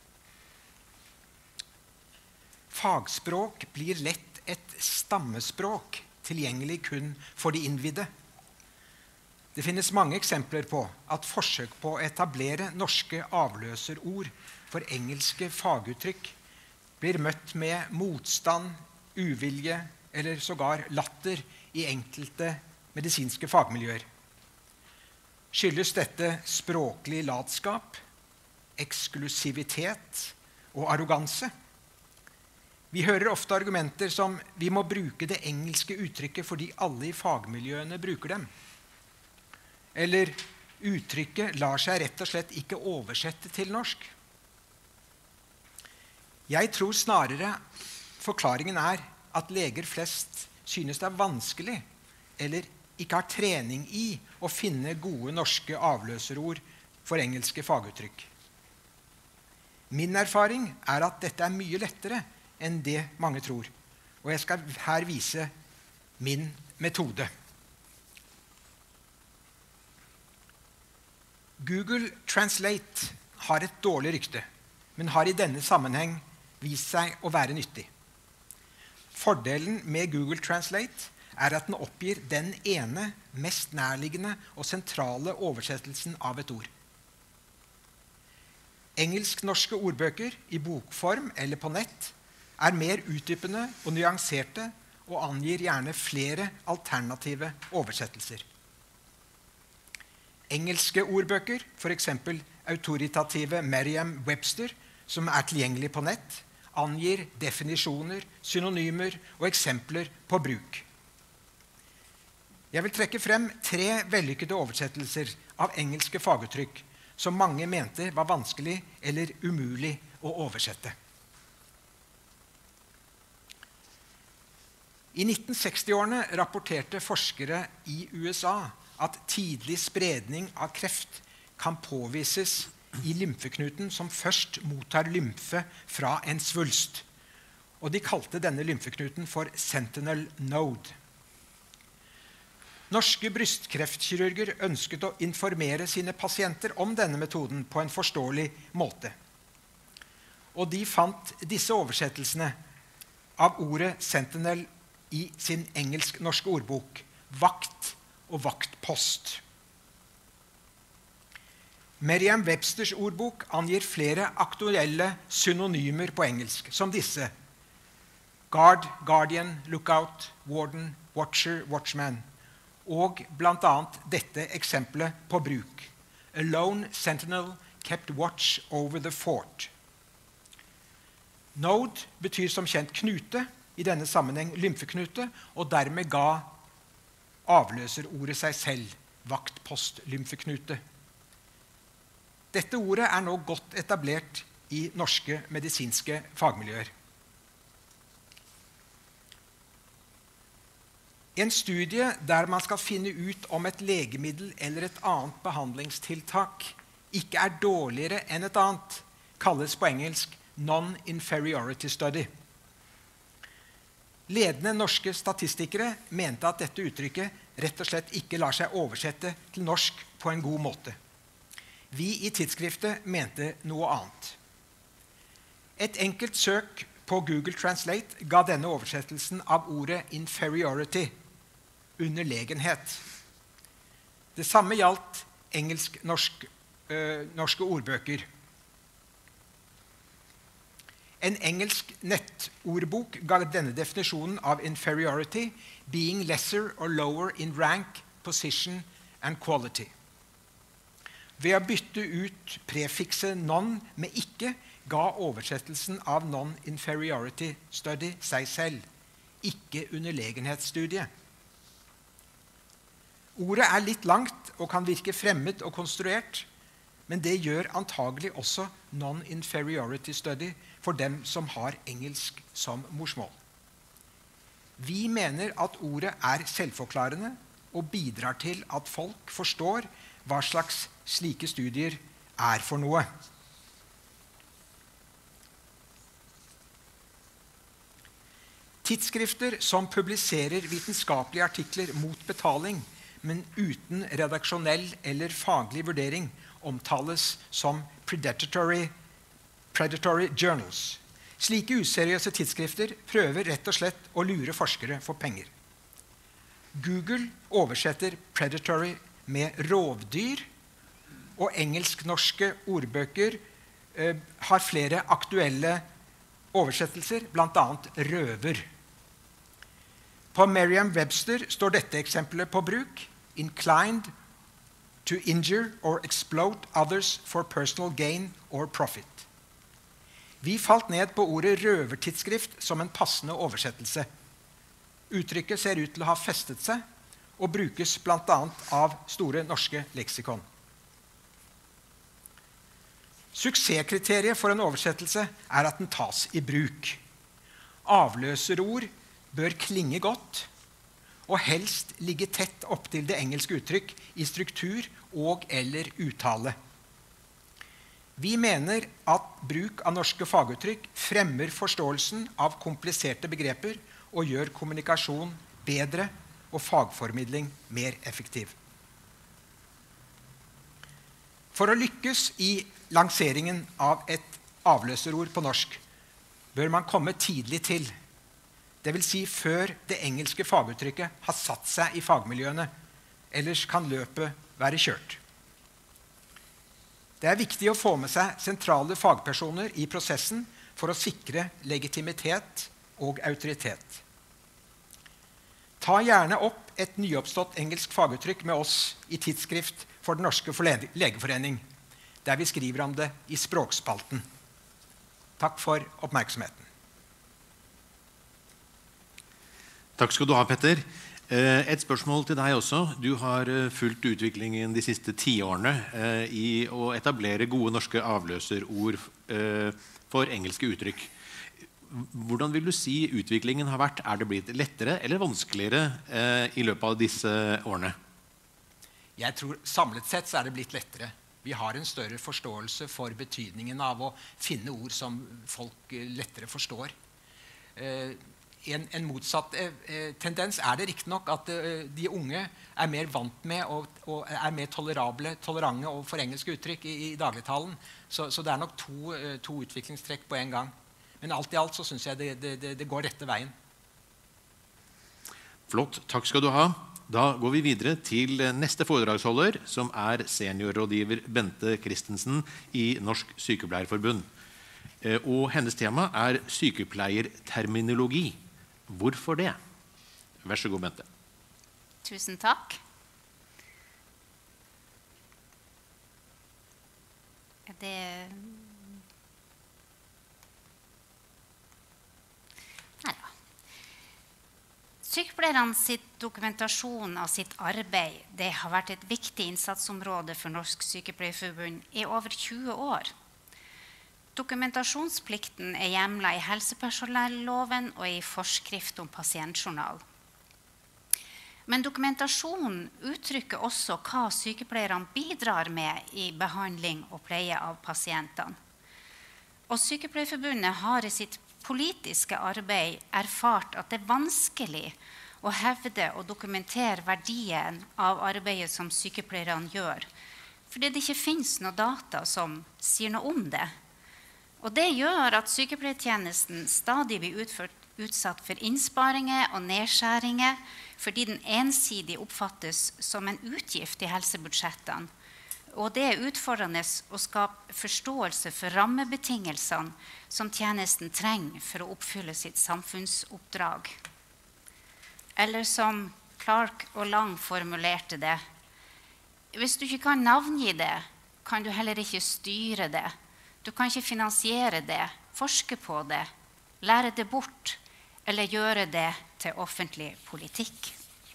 Fagspråk blir lett et stammespråk, tilgjengelig kun for de innvidde. Det finnes mange eksempler på at forsøk på å etablere norske avløserord for engelske faguttrykk blir møtt med motstand, uvilje eller sågar latter i enkelte medisinske fagmiljøer. Skyldes dette språklig latskap, eksklusivitet og arroganse? Vi hører ofte argumenter som «vi må bruke det engelske uttrykket fordi alle i fagmiljøene bruker dem». Eller uttrykket lar seg rett og slett ikke oversette til norsk. Jeg tror snarere forklaringen er at leger flest synes det er vanskelig eller ikke har trening i å finne gode norske avløserord for engelske faguttrykk. Min erfaring er at dette er mye lettere enn det mange tror, og jeg skal her vise min metode. Google Translate har et dårlig rykte, men har i denne sammenheng vist seg å være nyttig. Fordelen med Google Translate er at den oppgir den ene, mest nærliggende og sentrale oversettelsen av et ord. Engelsk-norske ordbøker i bokform eller på nett er mer utdypende og nyanserte og angir gjerne flere alternative oversettelser. Engelske ordbøker, for eksempel autoritative Merriam-Webster, som er tilgjengelig på nett, angir definisjoner, synonymer og eksempler på bruk. Jeg vil trekke frem 3 vellykkede oversettelser av engelske faguttrykk som mange mente var vanskelig eller umulig å oversette. I 1960-årene rapporterte forskere i USA at tidlig spredning av kreft kan påvises i lymfeknuten som først mottar lymfe fra en svulst. Og de kalte denne lymfeknuten for sentinel node. Norske brystkreftkirurger ønsket å informere sine pasienter om denne metoden på en forståelig måte. Og de fant disse oversettelsene av ordet sentinel i sin engelsk-norske ordbok, vakt og vaktpost. Merriam-Websters ordbok angir flere aktuelle synonymer på engelsk, som disse: guard, guardian, lookout, warden, watcher, watchman, og blant annet dette eksempelet på bruk: a lone sentinel kept watch over the fort. Node betyr som kjent knute, i denne sammenheng lymfeknute, og dermed ga avløserordet seg selv, vaktpost-lymfeknute. Dette ordet er nå godt etablert i norske medisinske fagmiljøer. En studie der man skal finne ut om et legemiddel eller et annet behandlingstiltak ikke er dårligere enn et annet, kalles på engelsk non-inferiority study. Ledende norske statistikere mente at dette uttrykket rett og slett ikke lar seg oversette til norsk på en god måte. Vi i tidsskriftet mente noe annet. Et enkelt søk på Google Translate ga denne oversettelsen av ordet inferiority, underlegenhet. Det samme gjaldt engelsk-norske ordbøker. En engelsk nettordbok ga denne definisjonen av inferiority, being lesser or lower in rank, position and quality. Ved å bytte ut prefikset non med ikke ga oversettelsen av non-inferiority study seg selv, ikke underlegenhetsstudie. Ordet er litt langt og kan virke fremmed og konstruert, men det gjør antagelig også non-inferiority study for dem som har engelsk som morsmål. Vi mener at ordet er selvforklarende og bidrar til at folk forstår hva slags slike studier er for noe. Tidsskrifter som publiserer vitenskapelige artikler mot betaling, men uten redaksjonell eller faglig vurdering, omtales som predatory journals. Slike useriøse tidsskrifter prøver rett og slett å lure forskere for penger. Google oversetter predatory med rovdyr, og engelsk-norske ordbøker har flere aktuelle oversettelser, blant annet røver. På Merriam-Webster står dette eksempelet på bruk: inclined to injure or exploit others for personal gain or profit. Vi falt ned på ordet røvertidsskrift som en passende oversettelse. Uttrykket ser ut til å ha festet seg, og brukes blant annet av Store norske leksikon. Suksesskriteriet for en oversettelse er at den tas i bruk. Avløserord bør klinge godt, og helst ligge tett opp til det engelske uttrykk i struktur og eller uttale. Vi mener at bruk av norske faguttrykk fremmer forståelsen av kompliserte begreper og gjør kommunikasjon bedre og fagformidling mer effektiv. For å lykkes i lanseringen av et avløserord på norsk bør man komme tidlig til. Det vil si før det engelske faguttrykket har satt seg i fagmiljøene, ellers kan løpet være kjørt. Det er viktig å få med seg sentrale fagpersoner i prosessen for å sikre legitimitet og autoritet. Ta gjerne opp et nyoppstått engelsk faguttrykk med oss i Tidsskrift for Den norske legeforening, der vi skriver om det i språkspalten. Takk for oppmerksomheten. Takk skal du ha, Petter. Et spørsmål til deg også. Du har fulgt utviklingen de siste 10 årene i å etablere gode norske avløserord for engelske uttrykk. Hvordan vil du si utviklingen har vært? Er det blitt lettere eller vanskeligere i løpet av disse årene? Jeg tror samlet sett så er det blitt lettere. Vi har en større forståelse for betydningen av å finne ord som folk lettere forstår. En motsatt tendens er det riktig nok at de unge er mer vant med og er mer tolerante overfor engelske uttrykk i dagligtalen. Så det er nok to utviklingstrekk på en gang. Men alt i alt så synes jeg det går rette veien. Flott, takk skal du ha. Da går vi videre til neste foredragsholder, som er seniorrådgiver Bente Christensen i Norsk Sykepleierforbund. Og hennes tema er sykepleierterminologi. Hvorfor det? Vær så god, Bente. Tusen takk. Sykepleierne sitt dokumentasjon av sitt arbeid det har vært et viktig innsatsområde for Norsk Sykepleierforbund i over 20 år. Dokumentasjonsplikten er hjemlet i helsepersonelloven og i forskrift om pasientjournal. Men dokumentasjonen uttrykker også hva sykepleierne bidrar med i behandling og pleie av pasientene. Og Sykepleierforbundet har i sitt politiske arbeid erfart at det er vanskelig å hevde og dokumentere verdien av arbeidet som sykepleierne gjør, fordi det ikke finnes noe data som sier noe om det. Og det gjør at sykepleiertjenesten stadig blir utsatt for innsparinger og nedskjæringer, fordi den ensidig oppfattes som en utgift i helsebudsjettene. Og det er utfordrende å skape forståelse for rammebetingelsene som tjenesten trenger for å oppfylle sitt samfunnsoppdrag. Eller som Clark og Lang formulerte det, hvis du ikke kan navngi det, kan du heller ikke styre det. Du kan ikke finansiere det, forske på det, lære det bort, eller gjøre det til offentlig politikk.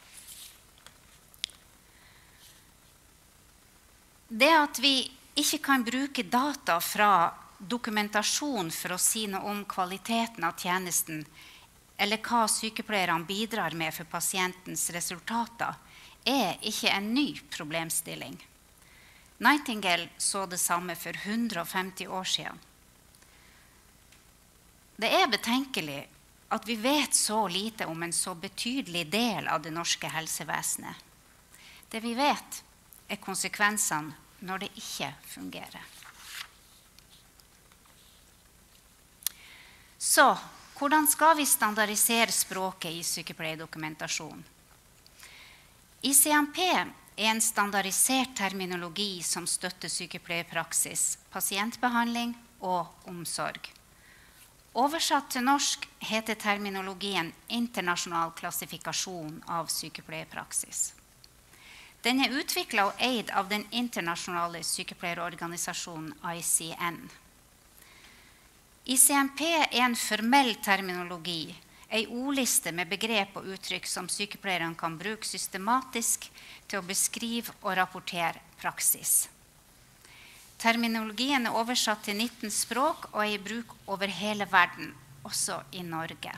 Det at vi ikke kan bruke data fra dokumentasjon for å si noe om kvaliteten av tjenesten, eller hva sykepleierne bidrar med for pasientens resultater, er ikke en ny problemstilling. Nightingale så det samme for 150 år siden. Det er betenkelig at vi vet så lite om en så betydelig del av det norske helsevesenet. Det vi vet er konsekvensene når det ikke fungerer. Så, hvordan skal vi standardisere språket i sykepleierdokumentasjon? ICMP er en standardisert terminologi som støtter sykepleierpraksis, pasientbehandling og omsorg. Oversatt til norsk heter terminologien internasjonal klassifikasjon av sykepleierpraksis. Den er utviklet og eid av den internasjonale sykepleierorganisasjonen ICN. ICMP er en formell terminologi, en ordliste med begrep og uttrykk som sykepleierne kan bruke systematisk til å beskrive og rapportere praksis. Terminologien er oversatt til 19 språk og er i bruk over hele verden, også i Norge.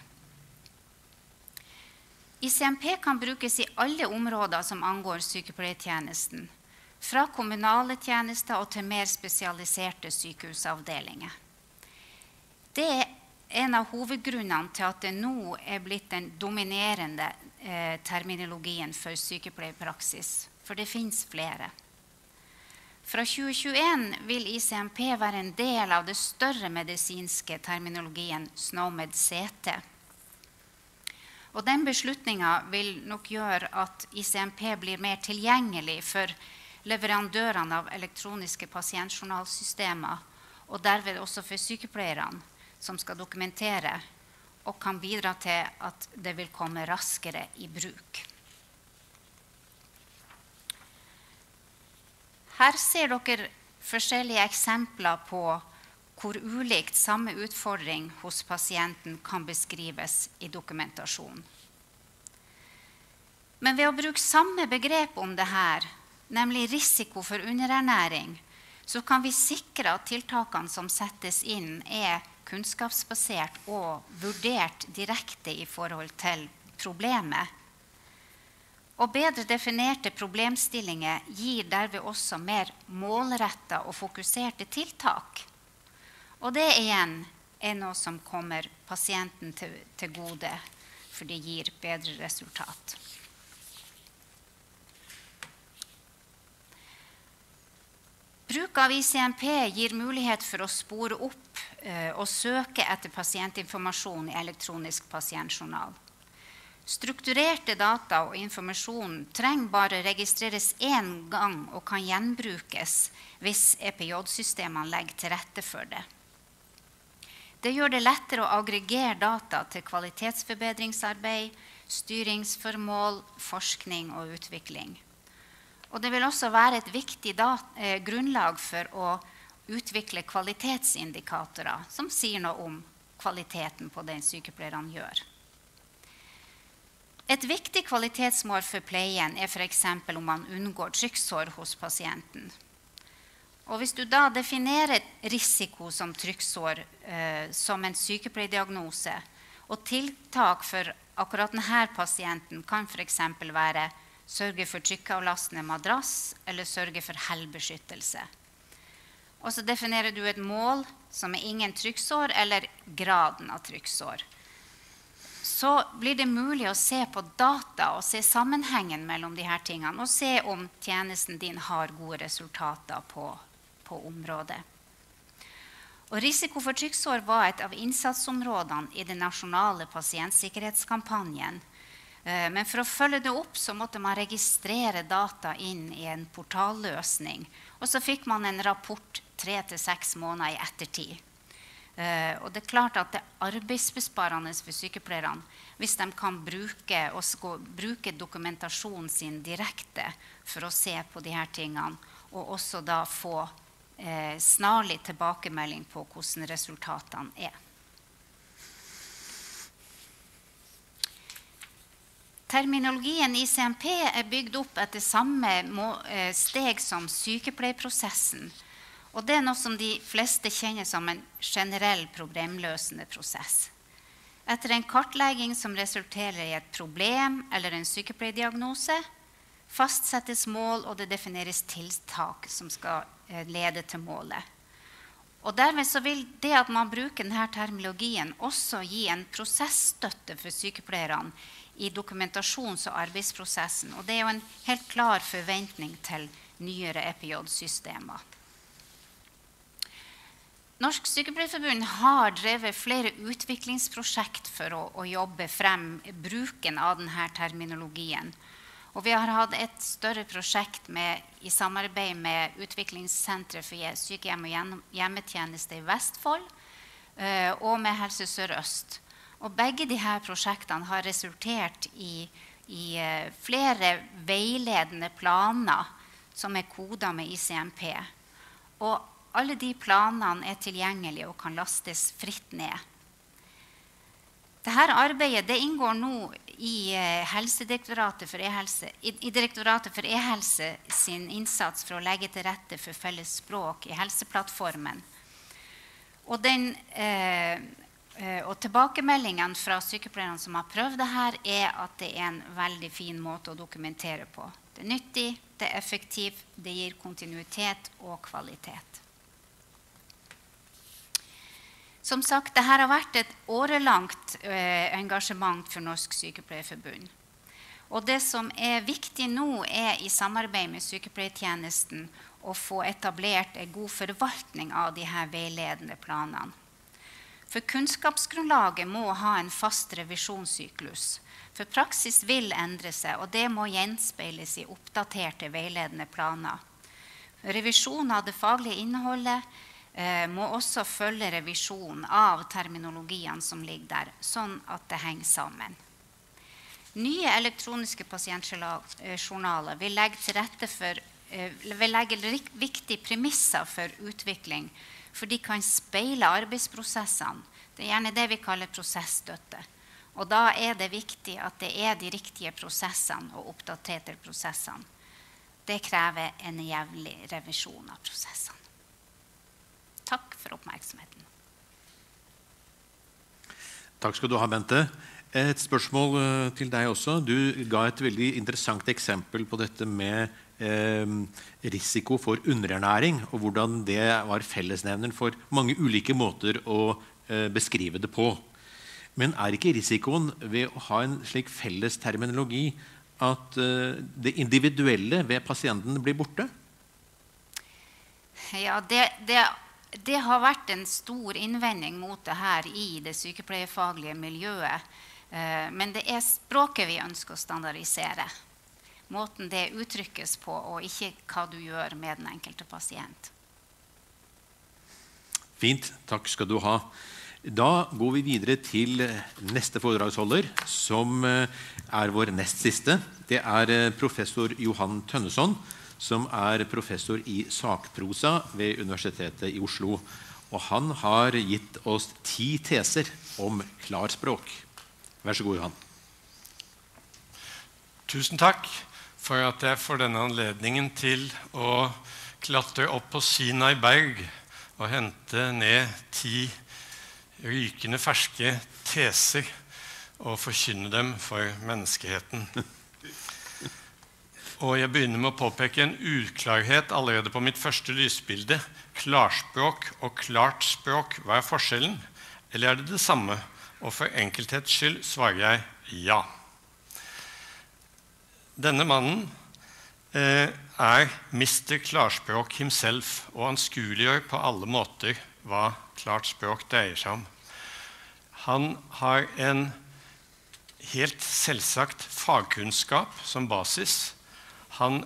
ICMP kan brukes i alle områder som angår sykepleiertjenesten, fra kommunale tjenester og til mer spesialiserte sykehusavdelinger. Det er en av hovedgrunnene til at det nå er blitt den dominerende terminologien for sykepleierpraksis, for det finnes flere. Fra 2021 vil ICMP være en del av det større medisinske terminologien SNOMED CT. Og den beslutningen vil nok gjøre at ICMP blir mer tilgjengelig for leverandørene av elektroniske pasientjournalsystemer, og derved også for sykepleierne som skal dokumentere, og kan bidra til at det vil komme raskere i bruk. Her ser dere forskjellige eksempler på hvor ulikt samme utfordring hos pasienten kan beskrives i dokumentasjon. Men ved å bruke samme begrep om det her, nemlig risiko for underernæring, så kan vi sikre at tiltakene som settes inn er kunnskapsbasert og vurdert direkte i forhold til problemet. Og bedre definerte problemstillinger gir derved også mer målrettede og fokuserte tiltak. Og det igjen er noe som kommer pasienten til gode, for det gir bedre resultat. Bruk av ICMP gir mulighet for å spore opp og søke etter pasientinformasjon i elektronisk pasientjournal. Strukturerte data og informasjon trenger bare registreres én gang og kan gjenbrukes hvis EPJ-systemene legger til rette for det. Det gjør det lettere å aggregere data til kvalitetsforbedringsarbeid, styringsformål, forskning og utvikling. Og det vil også være et viktig grunnlag for å utvikle kvalitetsindikatorer som sier noe om kvaliteten på det sykepleierne gjør. Et viktig kvalitetsmål for pleien er for eksempel om man unngår trykksår hos pasienten. Og hvis du da definerer risiko som trykksår som en sykepleierdiagnose, og tiltak for akkurat denne pasienten kan for eksempel være sørge for trykkavlastende madrass eller sørge for hellbeskyttelse. Og så definerer du et mål som er ingen trykksår eller graden av trykksår. Så blir det mulig å se på data og se sammenhengen mellom de her tingene, og se om tjenesten din har gode resultater på området. Og risiko for trykksår var et av innsatsområdene i den nasjonale pasientsikkerhetskampanjen. Men for å følge det opp så måtte man registrere data inn i en portalløsning, og så fikk man en rapport 3 til 6 måneder i ettertid. Og det er klart at det er arbeidsbesparende for sykepleierne hvis de kan bruke dokumentasjonen sin direkte for å se på de her tingene, og også da få snarlig tilbakemelding på hvordan resultatene er. Terminologien ICMP er bygd opp etter samme steg som sykepleierprosessen, og det er noe som de fleste kjenner som en generell problemløsende prosess. Etter en kartlegging som resulterer i et problem eller en sykepleierdiagnose, fastsettes mål og det defineres tiltak som skal lede til målet. Og dermed så vil det at man bruker denne terminologien også gi en prosessstøtte for sykepleierne i dokumentasjons- og arbeidsprosessen, og det er jo en helt klar forventning til nyere EPJ-systemer. Norsk Sykepleierforbund har drevet flere utviklingsprosjekt for å jobbe frem bruken av denne terminologien. Og vi har hatt et større prosjekt i samarbeid med Utviklingssenteret for sykehjem og hjemmetjeneste i Vestfold og med Helse Sør-Øst. Og begge disse prosjektene har resultert i flere veiledende planer som er kodet med ICMP. Og alle de planene er tilgjengelige og kan lastes fritt ned. Dette arbeidet det inngår nå i Helsedirektoratet for e-helse, i Direktoratet for e-helse sin innsats for å legge til rette for felles språk i helseplattformen. Og tilbakemeldingene fra sykepleierne som har prøvd det her, at det en veldig fin måte å dokumentere på. Det nyttig, det effektivt, det gir kontinuitet og kvalitet. Som sagt, dette har vært et årelangt engasjement for Norsk Sykepleierforbund. Og det som viktig nå i samarbeid med sykepleiertjenesten å få etablert en god forvaltning av de her veiledende planene. For kunnskapsgrunnlaget må ha en fast revisjonssyklus. For praksis vil endre seg, og det må gjenspeiles i oppdaterte veiledende planer. Revisjon av det faglige innholdet må også følge revisjon av terminologiene som ligger der, sånn at det henger sammen. Nye elektroniske pasientjournaler vil legge viktige premisser for utvikling, for de kan speile arbeidsprosessene. Det gjerne det vi kaller prosessstøtte. Og da det viktig at det de riktige prosessene og oppdaterte prosessene. Det krever en jevnlig revisjon av prosessene. Takk for oppmerksomheten. Takk skal du ha, Bente. Et spørsmål til deg også. Du ga et veldig interessant eksempel på dette med risiko for underernæring, og hvordan det var fellesnevner for mange ulike måter å beskrive det på. Men ikke risikoen ved å ha en slik felles terminologi at det individuelle ved pasienten blir borte? Ja, det har vært en stor innvending mot det her i det sykepleierfaglige miljøet. Men det språket vi ønsker å standardisere. Måten det uttrykkes på, og ikke hva du gjør med den enkelte pasient. Fint, takk skal du ha. Da går vi videre til neste foredragsholder, som vår nest siste. Det professor Johan Tønneson, som professor i sakprosa ved Universitetet i Oslo. Og han har gitt oss 10 teser om klarspråk. Vær så god, Johan. Tusen takk for at jeg får denne anledningen til å klatre opp på Sinai berg og hente ned 10 rykende ferske teser og forkynne dem for menneskeheten. Og jeg begynner med å påpeke en uklarhet allerede på mitt første lysbilde. Klarspråk og klart språk, hva forskjellen? Eller det det samme? Og for enkelthets skyld svarer jeg ja. Denne mannen Mr. Klarspråk himself, og anskueliggjør på alle måter hva klart språk dreier seg om. Han har en helt selvsagt fagkunnskap som basis. Han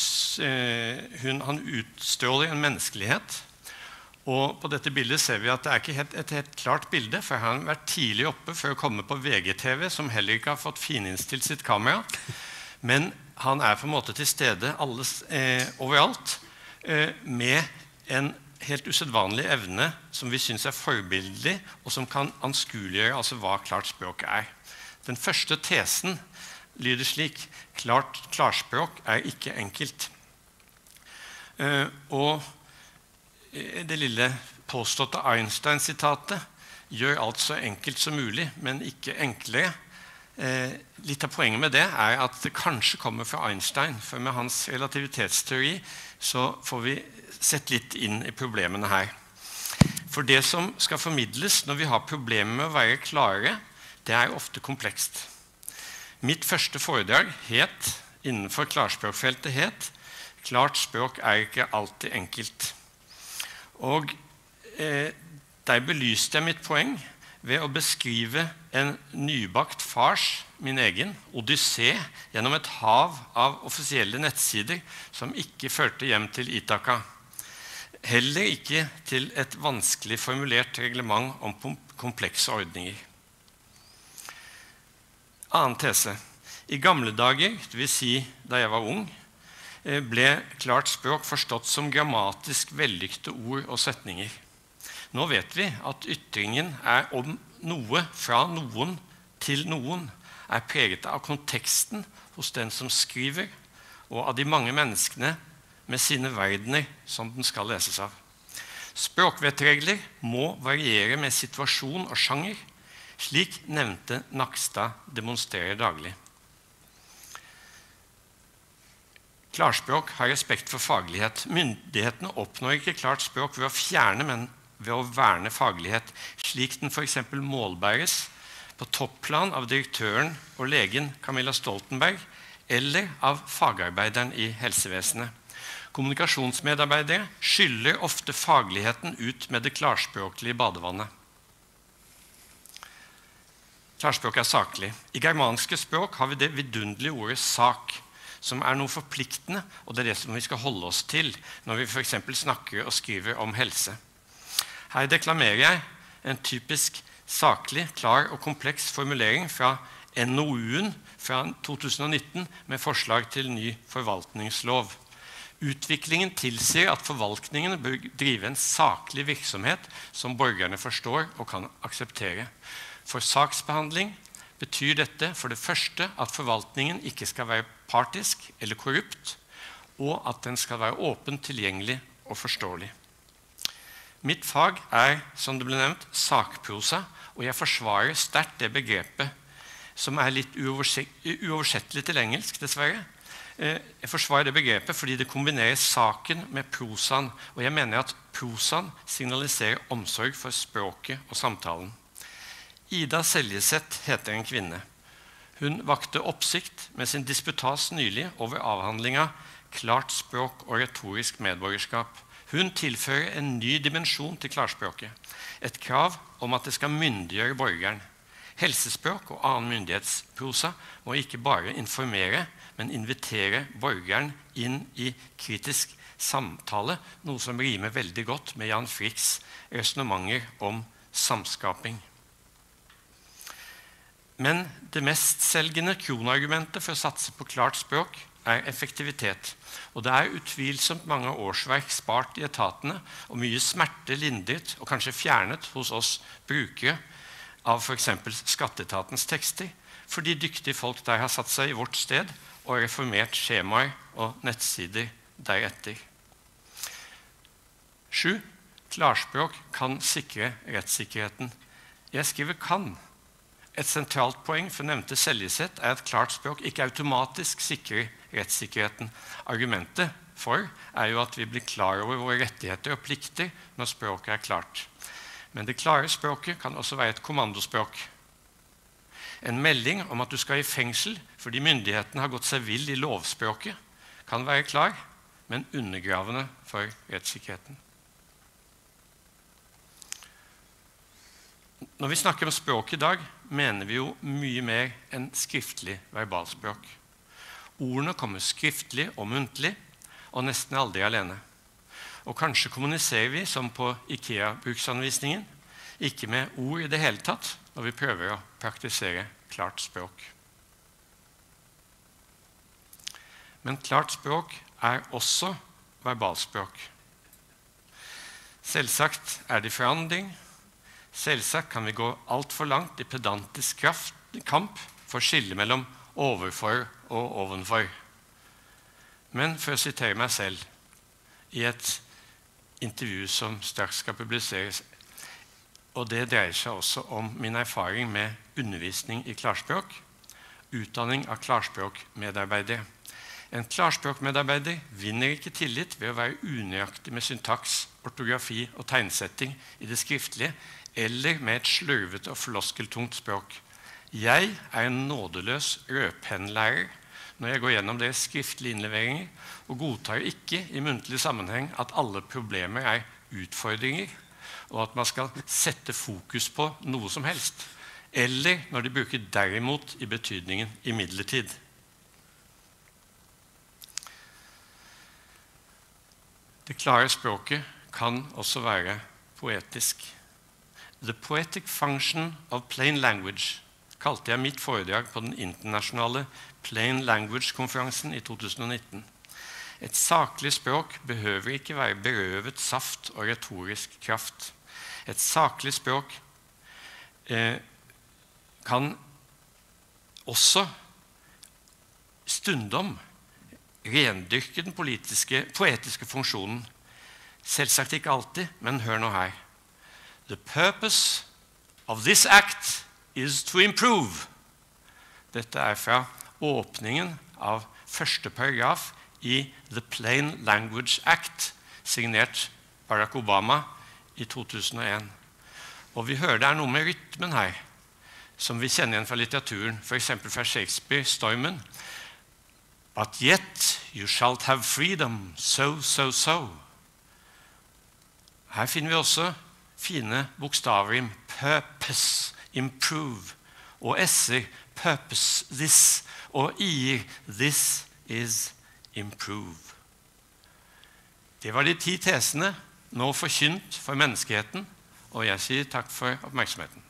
utstråler en menneskelighet. Og på dette bildet ser vi at det ikke et helt klart bilde, for han har vært tidlig oppe for å komme på VGTV, som heller ikke har fått fininnstilt sitt kamera. Men han på en måte til stede overalt, med en helt usedvanlig evne som vi synes forbildelig, og som kan anskueliggjøre altså hva klart språk Den første tesen lyder slik: klarspråk ikke enkelt. Og det lille påståtte Einstein-sitatet gjør alt så enkelt som mulig, men ikke enklere. Litt av poenget med det at det kanskje kommer fra Einstein, for med hans relativitetsteori så får vi sett litt inn i problemene her. For det som skal formidles når vi har problemer med å være klare, det ofte komplekst. Mitt første foredrag innenfor klarspråkfeltet het «Klart språk ikke alltid enkelt». Og der belyste jeg mitt poeng ved å beskrive en nybakt fars, min egen, odyssé gjennom et hav av offisielle nettsider som ikke førte hjem til Ithaka. Heller ikke til et vanskelig formulert reglement om komplekse ordninger. Annen tese. I gamle dager, det vil si da jeg var ung, ble klart språk forstått som grammatisk vellykkede ord og setninger. Nå vet vi at ytringen om noe fra noen til noen er preget av konteksten hos den som skriver, og av de mange menneskene med sine verdener som den skal leses av. Språkvettregler må variere med situasjon og sjanger, slik nevnte Nakstad demonstrerer daglig. Klarspråk har respekt for faglighet. Myndighetene oppnår ikke klart språk ved å fjerne, men ved å verne faglighet, slik den for eksempel målbæres på topplan av direktøren og legen Camilla Stoltenberg, eller av fagarbeideren i helsevesenet. Kommunikasjonsmedarbeidere skyller ofte fagligheten ut med det klarspråklige badevannet. Klarspråk er saklig. I germanske språk har vi det vidunderlige ordet sak, som er noe forpliktende, og det er det som vi skal holde oss til når vi for eksempel snakker og skriver om helse. Her deklamerer jeg en typisk saklig, klar og kompleks formulering fra NOU-en fra 2019 med forslag til ny forvaltningslov. Utviklingen tilsier at forvaltningen bør drive en saklig virksomhet som borgerne forstår og kan akseptere. For saksbehandling betyr dette for det første at forvaltningen ikke skal være partisk eller korrupt, og at den skal være åpen, tilgjengelig og forståelig. Mitt fag er, som det ble nevnt, sakprosa, og jeg forsvarer sterkt det begrepet som er litt uoversettelig til engelsk, dessverre. Jeg forsvarer det begrepet fordi det kombinerer saken med prosaen, og jeg mener at prosaen signaliserer omsorg for språket og samtalen. Ida Seljeseth heter en kvinne. Hun vakte oppsikt med sin disputas nylig over avhandlinga «Klart språk og retorisk medborgerskap». Hun tilfører en ny dimensjon til klarspråket, et krav om at det skal myndiggjøre borgeren. Helsespråk og annen myndighetsprosa må ikke bare informere, men invitere borgeren inn i kritisk samtale, noe som rimer veldig godt med Jan Fricks resonementer om samskaping. Men det mestselgende kronargumentet for å satse på klart språk er effektivitet. Og det er utvilsomt mange årsverk spart i etatene, og mye smerte lindret og kanskje fjernet hos oss brukere av for eksempel skatteetatens tekster, fordi dyktige folk der har satt seg i vårt sted og reformert skjemaer og nettsider deretter. 7. Klarspråk kan sikre rettssikkerheten. Jeg skriver «kan». Et sentralt poeng for nevnte Seljeseth er at klart språk ikke automatisk sikrer rettssikkerheten. Argumentet for er jo at vi blir klar over våre rettigheter og plikter når språket er klart. Men det klare språket kan også være et kommandospråk. En melding om at du skal i fengsel fordi myndighetene har gått seg vill i lovspråket, kan være klar, men undergravende for rettssikkerheten. Når vi snakker om språk i dag, mener vi jo mye mer enn skriftlig verbalspråk. Ordene kommer skriftlig og muntlig, og nesten aldri alene. Og kanskje kommuniserer vi, som på IKEA-bruksanvisningen, ikke med ord i det hele tatt, når vi prøver å praktisere klart språk. Men klart språk er også verbalspråk. Selvsagt er det forandring. Selvsagt kan vi gå alt for langt i pedantisk kamp for å skille mellom overfor og ovenfor. Men for å sitere meg selv i et intervju som straks skal publiseres, og det dreier seg også om min erfaring med undervisning i klarspråk, utdanning av klarspråkmedarbeidere. En klarspråkmedarbeider vinner ikke tillit ved å være unøyaktig med syntaks, ortografi og tegnsetting i det skriftlige, eller med et slurvete og floskeltungt språk. Jeg er en nådeløs rødpennlærer når jeg går gjennom deres skriftlige innleveringer, og godtar ikke i muntlig sammenheng at alle problemer er utfordringer, og at man skal sette fokus på noe som helst, eller når de bruker derimot i betydningen imidlertid. Det klare språket kan også være poetisk. The poetic function of plain language kalte jeg mitt foredrag på den internasjonale Plain Language-konferansen i 2019. Et saklig språk behøver ikke være berøvet saft og retorisk kraft. Et saklig språk kan også stundom rendyrke den poetiske funksjonen. Selvsagt ikke alltid, men hør nå her. The purpose of this act is to improve. Dette fra åpningen av første paragraf i The Plain Language Act, signert Barack Obama i 2001. Og vi hører det noe med rytmen her, som vi kjenner igjen fra litteraturen, for eksempel fra Shakespeare, Stormen. But yet you shall have freedom, so, so, so. Her finner vi også fine bokstaver i purpose, improve, og s-er, purpose, this, og i-er, this is improve. Det var de 10 tesene, nå forkynt for menneskeheten, og jeg sier takk for oppmerksomheten.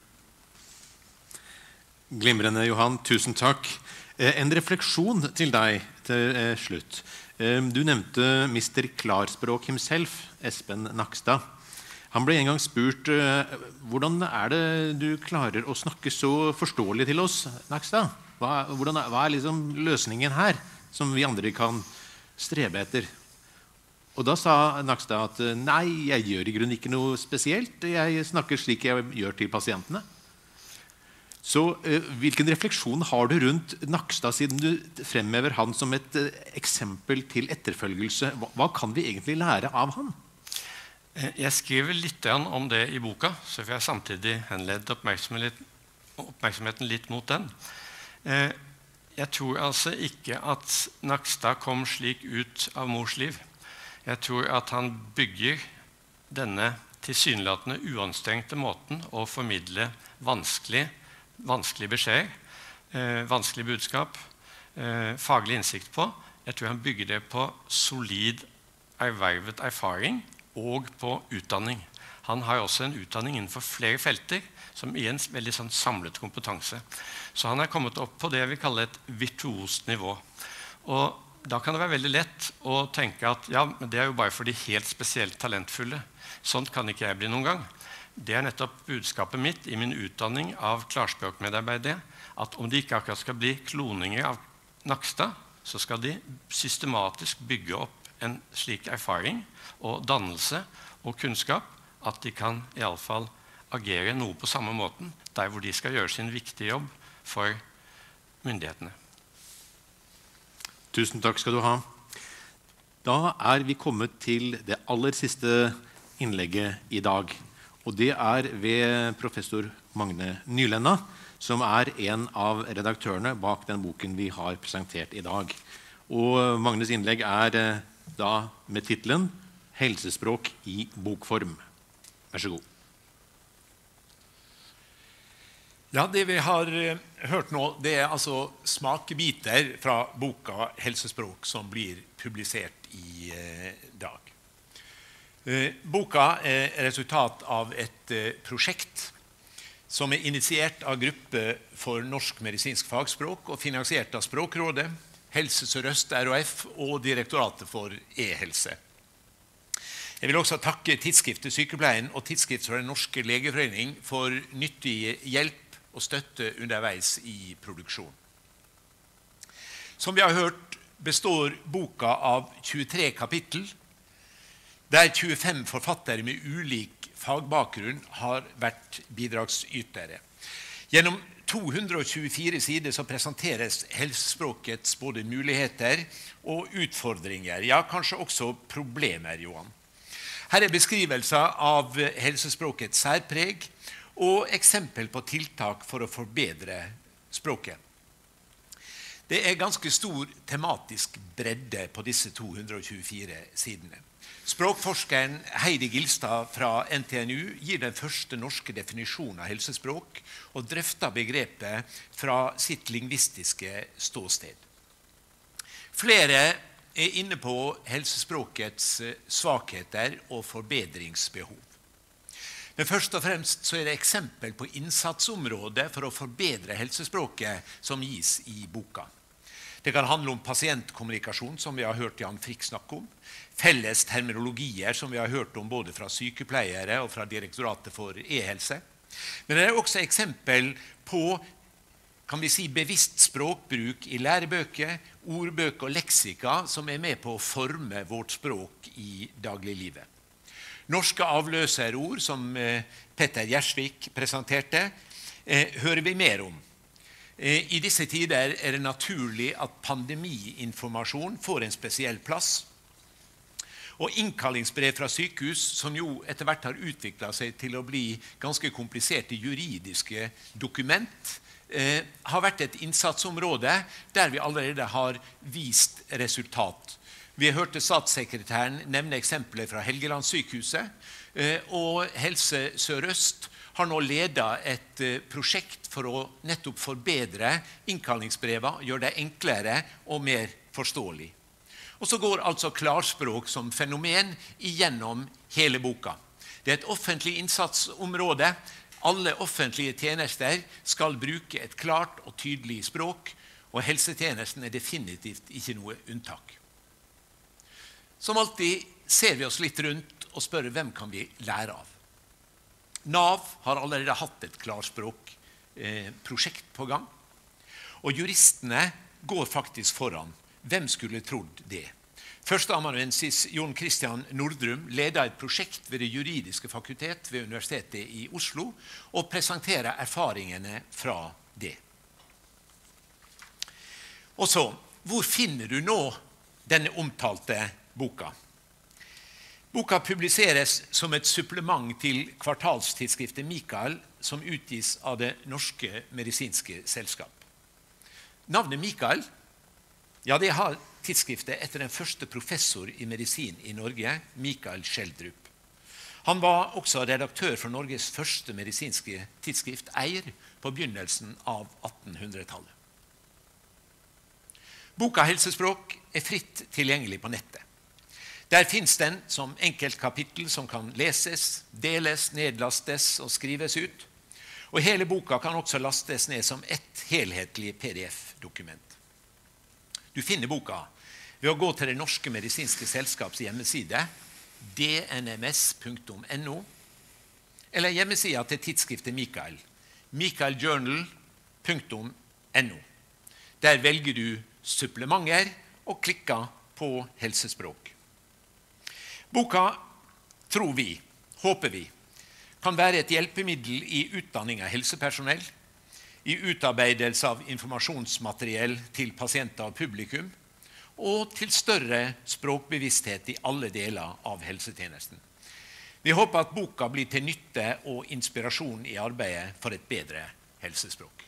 Glimrende, Johan. Tusen takk. En refleksjon til deg til slutt. Du nevnte Mr. Klarspråk himself, Espen Nakstad. Han ble en gang spurt, hvordan det du klarer å snakke så forståelig til oss, Nakstad? Hva liksom løsningen her, som vi andre kan strebe etter? Og da sa Nakstad at nei, jeg gjør i grunnen ikke noe spesielt. Jeg snakker slik jeg gjør til pasientene. Så hvilken refleksjon har du rundt Nakstad, siden du fremhever han som et eksempel til etterfølgelse? Hva kan vi egentlig lære av han? Jeg skriver litt om det i boka, så får jeg samtidig henlede oppmerksomheten litt mot den. Jeg tror altså ikke at Nakstad kom slik ut av mors liv. Jeg tror at han bygger denne tilsynelatende uanstrengte måten å formidle vanskelige beskjeder, vanskelig budskap, faglig innsikt på. Jeg tror han bygger det på solid ervervet erfaring og på utdanning. Han har også en utdanning innenfor flere felter, som i en veldig sånn samlet kompetanse. Så han kommet opp på det jeg vil kalle et virtuost nivå. Og da kan det være veldig lett å tenke at ja, men det jo bare for de helt spesielt talentfulle. Sånt kan ikke jeg bli noen gang. Det nettopp budskapet mitt i min utdanning av klarspråkmedarbeidere, at om de ikke akkurat skal bli kloninger av Nakstad, så skal de systematisk bygge opp en slik erfaring og dannelse og kunnskap at de kan i alle fall agere noe på samme måten der hvor de skal gjøre sin viktige jobb for myndighetene. Tusen takk skal du ha. Da vi kommet til det aller siste innlegget i dag. Og det ved professor Magne Nylenna, som en av redaktørene bak den boken vi har presentert i dag. Og Magnes innlegg da med titelen «Helsespråk i bokform». Vær så god. Ja, det vi har hørt nå, det altså smakebiter fra boka «Helsespråk» som blir publisert i dag. Boka resultat av et prosjekt som initiert av Gruppe for norsk medisinsk fagspråk og finansiert av Språkrådet, Helse Sør-Øst RHF og Direktoratet for e-helse. Jeg vil også takke Tidsskriftet Sykepleien og Tidsskrift for den norske legeforening for nyttig hjelp og støtte underveis i produksjon. Som vi har hørt, består boka av 23 kapittel, der 25 forfattere med ulik fagbakgrunn har vært bidragsytere. Gjennom 224 sider så presenteres helsespråkets både muligheter og utfordringer, ja, kanskje også problemer, Johan. Her beskrivelser av helsespråkets særpreg og eksempel på tiltak for å forbedre språket. Det ganske stor tematisk bredde på disse 224 sidene. Språkforskeren Heidi Gilstad fra NTNU gir den første norske definisjonen av helsespråk og drøfter begrepet fra sitt lingvistiske ståsted. Flere inne på helsespråkets svakheter og forbedringsbehov. Men først og fremst så det eksempel på innsatsområdet for å forbedre helsespråket som gis i boka. Det kan handle om pasientkommunikasjon, som vi har hørt Jan Frick snakke om, felles terminologier, som vi har hørt om både fra sykepleiere og fra Direktoratet for e-helse. Men det også eksempel på kan vi si, bevisst språkbruk i lærebøker, ordbøker og leksika som med på å forme vårt språk i dagliglivet. Norske avløserord, som Petter Gjersvik presenterte, hører vi mer om. I disse tider det naturlig at pandemiinformasjon får en spesiell plass. Og innkallingsbrev fra sykehus, som jo etter hvert har utviklet seg til å bli ganske kompliserte juridiske dokument, har vært et innsatsområde der vi allerede har vist resultat. Vi hørte statssekretæren nevne eksempler fra Helgelandssykehuset, og Helse Sør-Øst har nå ledet et prosjekt for å nettopp forbedre innkallingsbrevene, gjøre det enklere og mer forståelig. Og så går altså klarspråk som fenomen igjennom hele boka. Det et offentlig innsatsområde. Alle offentlige tjenester skal bruke et klart og tydelig språk, og helsetjenesten definitivt ikke noe unntak. Som alltid ser vi oss litt rundt og spør hvem kan vi lære av. NAV har allerede hatt et klarspråkprosjekt på gang, og juristene går faktisk foran. Hvem skulle trodd det? Førsteamanuensis Jon Christian Nordrum ledet et prosjekt ved Det juridiske fakultet ved Universitetet i Oslo og presenterer erfaringene fra det. Og så, hvor finner du nå denne omtalte boka? Boka publiseres som et supplement til kvartalstidsskriftet Mikael, som utgis av Det norske medisinske selskap. Navnet Mikael, ja, det har tidsskriftet etter den første professor i medisin i Norge, Mikael Schjelderup. Han var også redaktør for Norges første medisinske tidsskrift, Eir, på begynnelsen av 1800-tallet. Boka Helsespråk fritt tilgjengelig på nettet. Der finnes den som enkeltkapittel som kan leses, deles, nedlastes og skrives ut. Og hele boka kan også lastes ned som et helhetlig PDF-dokument. Du finner boka ved å gå til Det norske medisinske selskaps hjemmeside, dnms.no, eller hjemmesida til tidsskriftet Mikael, mikaeljournal.no. Der velger du supplementer og klikker på helsespråk. Boka, tror vi, håper vi, kan være et hjelpemiddel i utdanning av helsepersonell, i utarbeidelse av informasjonsmateriell til pasienter og publikum, og til større språkbevissthet i alle deler av helsetjenesten. Vi håper at boka blir til nytte og inspirasjon i arbeidet for et bedre helsespråk.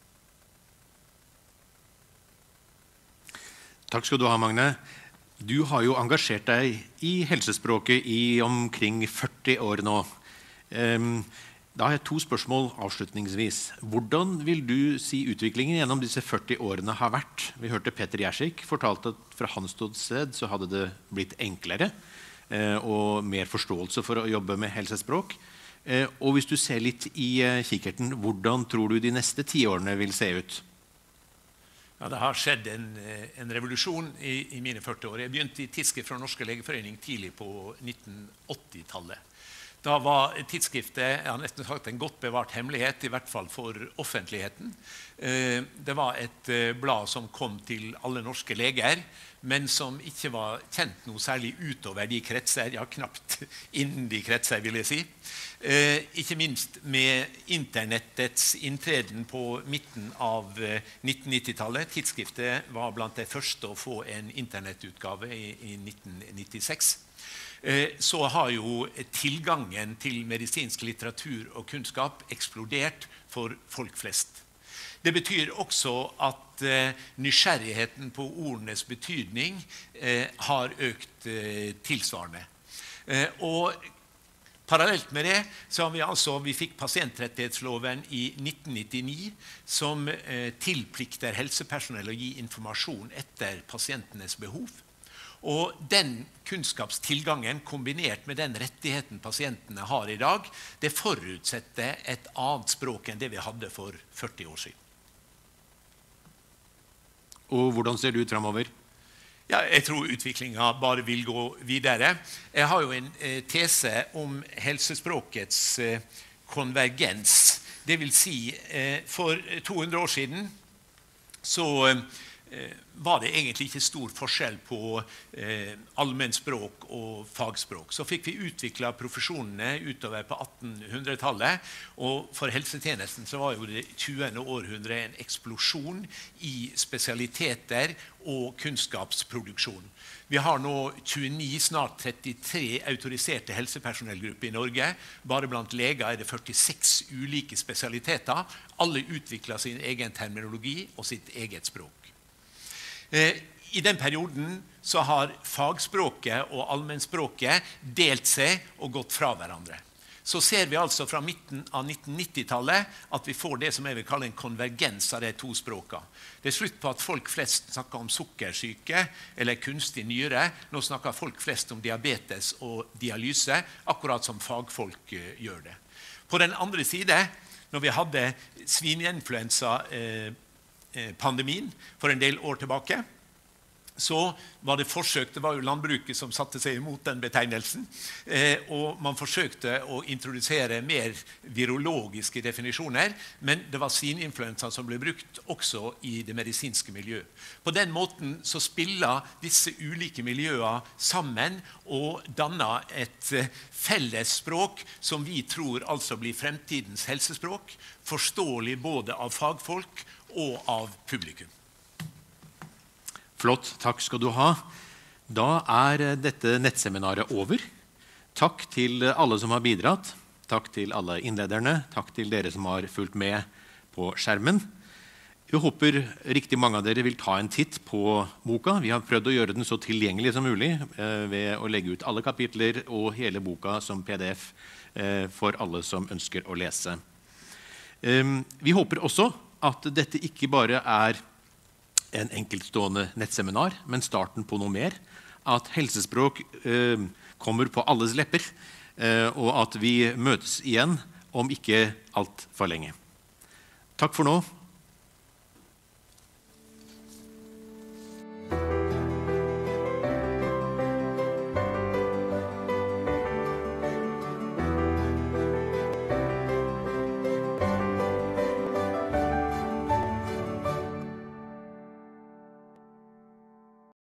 Takk skal du ha, Magne. Du har jo engasjert deg i helsespråket i omkring 40 år nå. Da har jeg 2 spørsmål avslutningsvis. Hvordan vil du si utviklingen gjennom disse 40 årene har vært? Vi hørte Petter Gjersvik fortalte at fra hans ståsted så hadde det blitt enklere og mer forståelse for å jobbe med helsespråk. Og hvis du ser litt i kikkerten, hvordan tror du de neste 10 årene vil se ut? Ja, det har skjedd en revolusjon i mine 40 år. Jeg begynte i tidsskrift fra Norske Legeforening tidlig på 1980-tallet. Da var tidsskriftet, jeg har nesten sagt, en godt bevart hemmelighet, i hvert fall for offentligheten. Det var et blad som kom til alle norske leger, men som ikke var kjent noe særlig utover de kretser, ja, knapt innen de kretser, vil jeg si. Ikke minst med internettets inntreden på midten av 1990-tallet. Tidsskriftet var blant de første å få en internettutgave i 1996. Så har jo tilgangen til medisinsk litteratur og kunnskap eksplodert for folk flest. Det betyr også at nysgjerrigheten på ordenes betydning har økt tilsvarende. Og parallelt med det så har vi fikk pasientrettighetsloven i 1999 som tilplikter helsepersonell å gi informasjon etter pasientenes behov. Og den kunnskapstilgangen kombinert med den rettigheten pasientene har i dag, det forutsetter et annet språk enn det vi hadde for 40 år siden. Og hvordan ser det ut fremover? Ja, jeg tror utviklingen bare vil gå videre. Jeg har jo en tese om helsespråkets konvergens Det vil si, for 200 år siden så var det egentlig ikke stor forskjell på allmennspråk og fagspråk. Så fikk vi utviklet profesjonene utover på 1800-tallet, og for helsetjenesten så var jo det 20. århundre en eksplosjon i spesialiteter og kunnskapsproduksjon. Vi har nå 29, snart 33 autoriserte helsepersonellgrupper i Norge. Bare blant leger er det 46 ulike spesialiteter. Alle utvikler sin egen terminologi og sitt eget språk. I den perioden så har fagspråket og allmennspråket delt seg og gått fra hverandre. Så ser vi altså fra midten av 1990-tallet at vi får det som jeg vil kalle en konvergens av de to språkene. Det er slutt på at folk flest snakker om sukkersyke eller kunstig nyre. Nå snakker folk flest om diabetes og dialyse, akkurat som fagfolk gjør det. På den andre side, når vi hadde svineinfluensa-pandemien for en del år tilbake, så var det forsøkt, det var jo landbruket som satte seg imot den betegnelsen, og man forsøkte å introdusere mer virologiske definisjoner, men det var svininfluensa som ble brukt også i det medisinske miljøet. På den måten så spiller disse ulike miljøene sammen og danner et felles språk som vi tror altså blir fremtidens helsespråk, forståelig både av fagfolk og av publikum. Flott, takk skal du ha. Da dette nettseminaret over. Takk til alle som har bidratt. Takk til alle innlederne. Takk til dere som har fulgt med på skjermen. Jeg håper riktig mange av dere vil ta en titt på boka. Vi har prøvd å gjøre den så tilgjengelig som mulig ved å legge ut alle kapitler og hele boka som PDF for alle som ønsker å lese. Vi håper også at dette ikke bare en enkeltstående nettseminar, men starten på noe mer. At helsespråk kommer på alles lepper, og at vi møtes igjen om ikke alt for lenge. Takk for nå.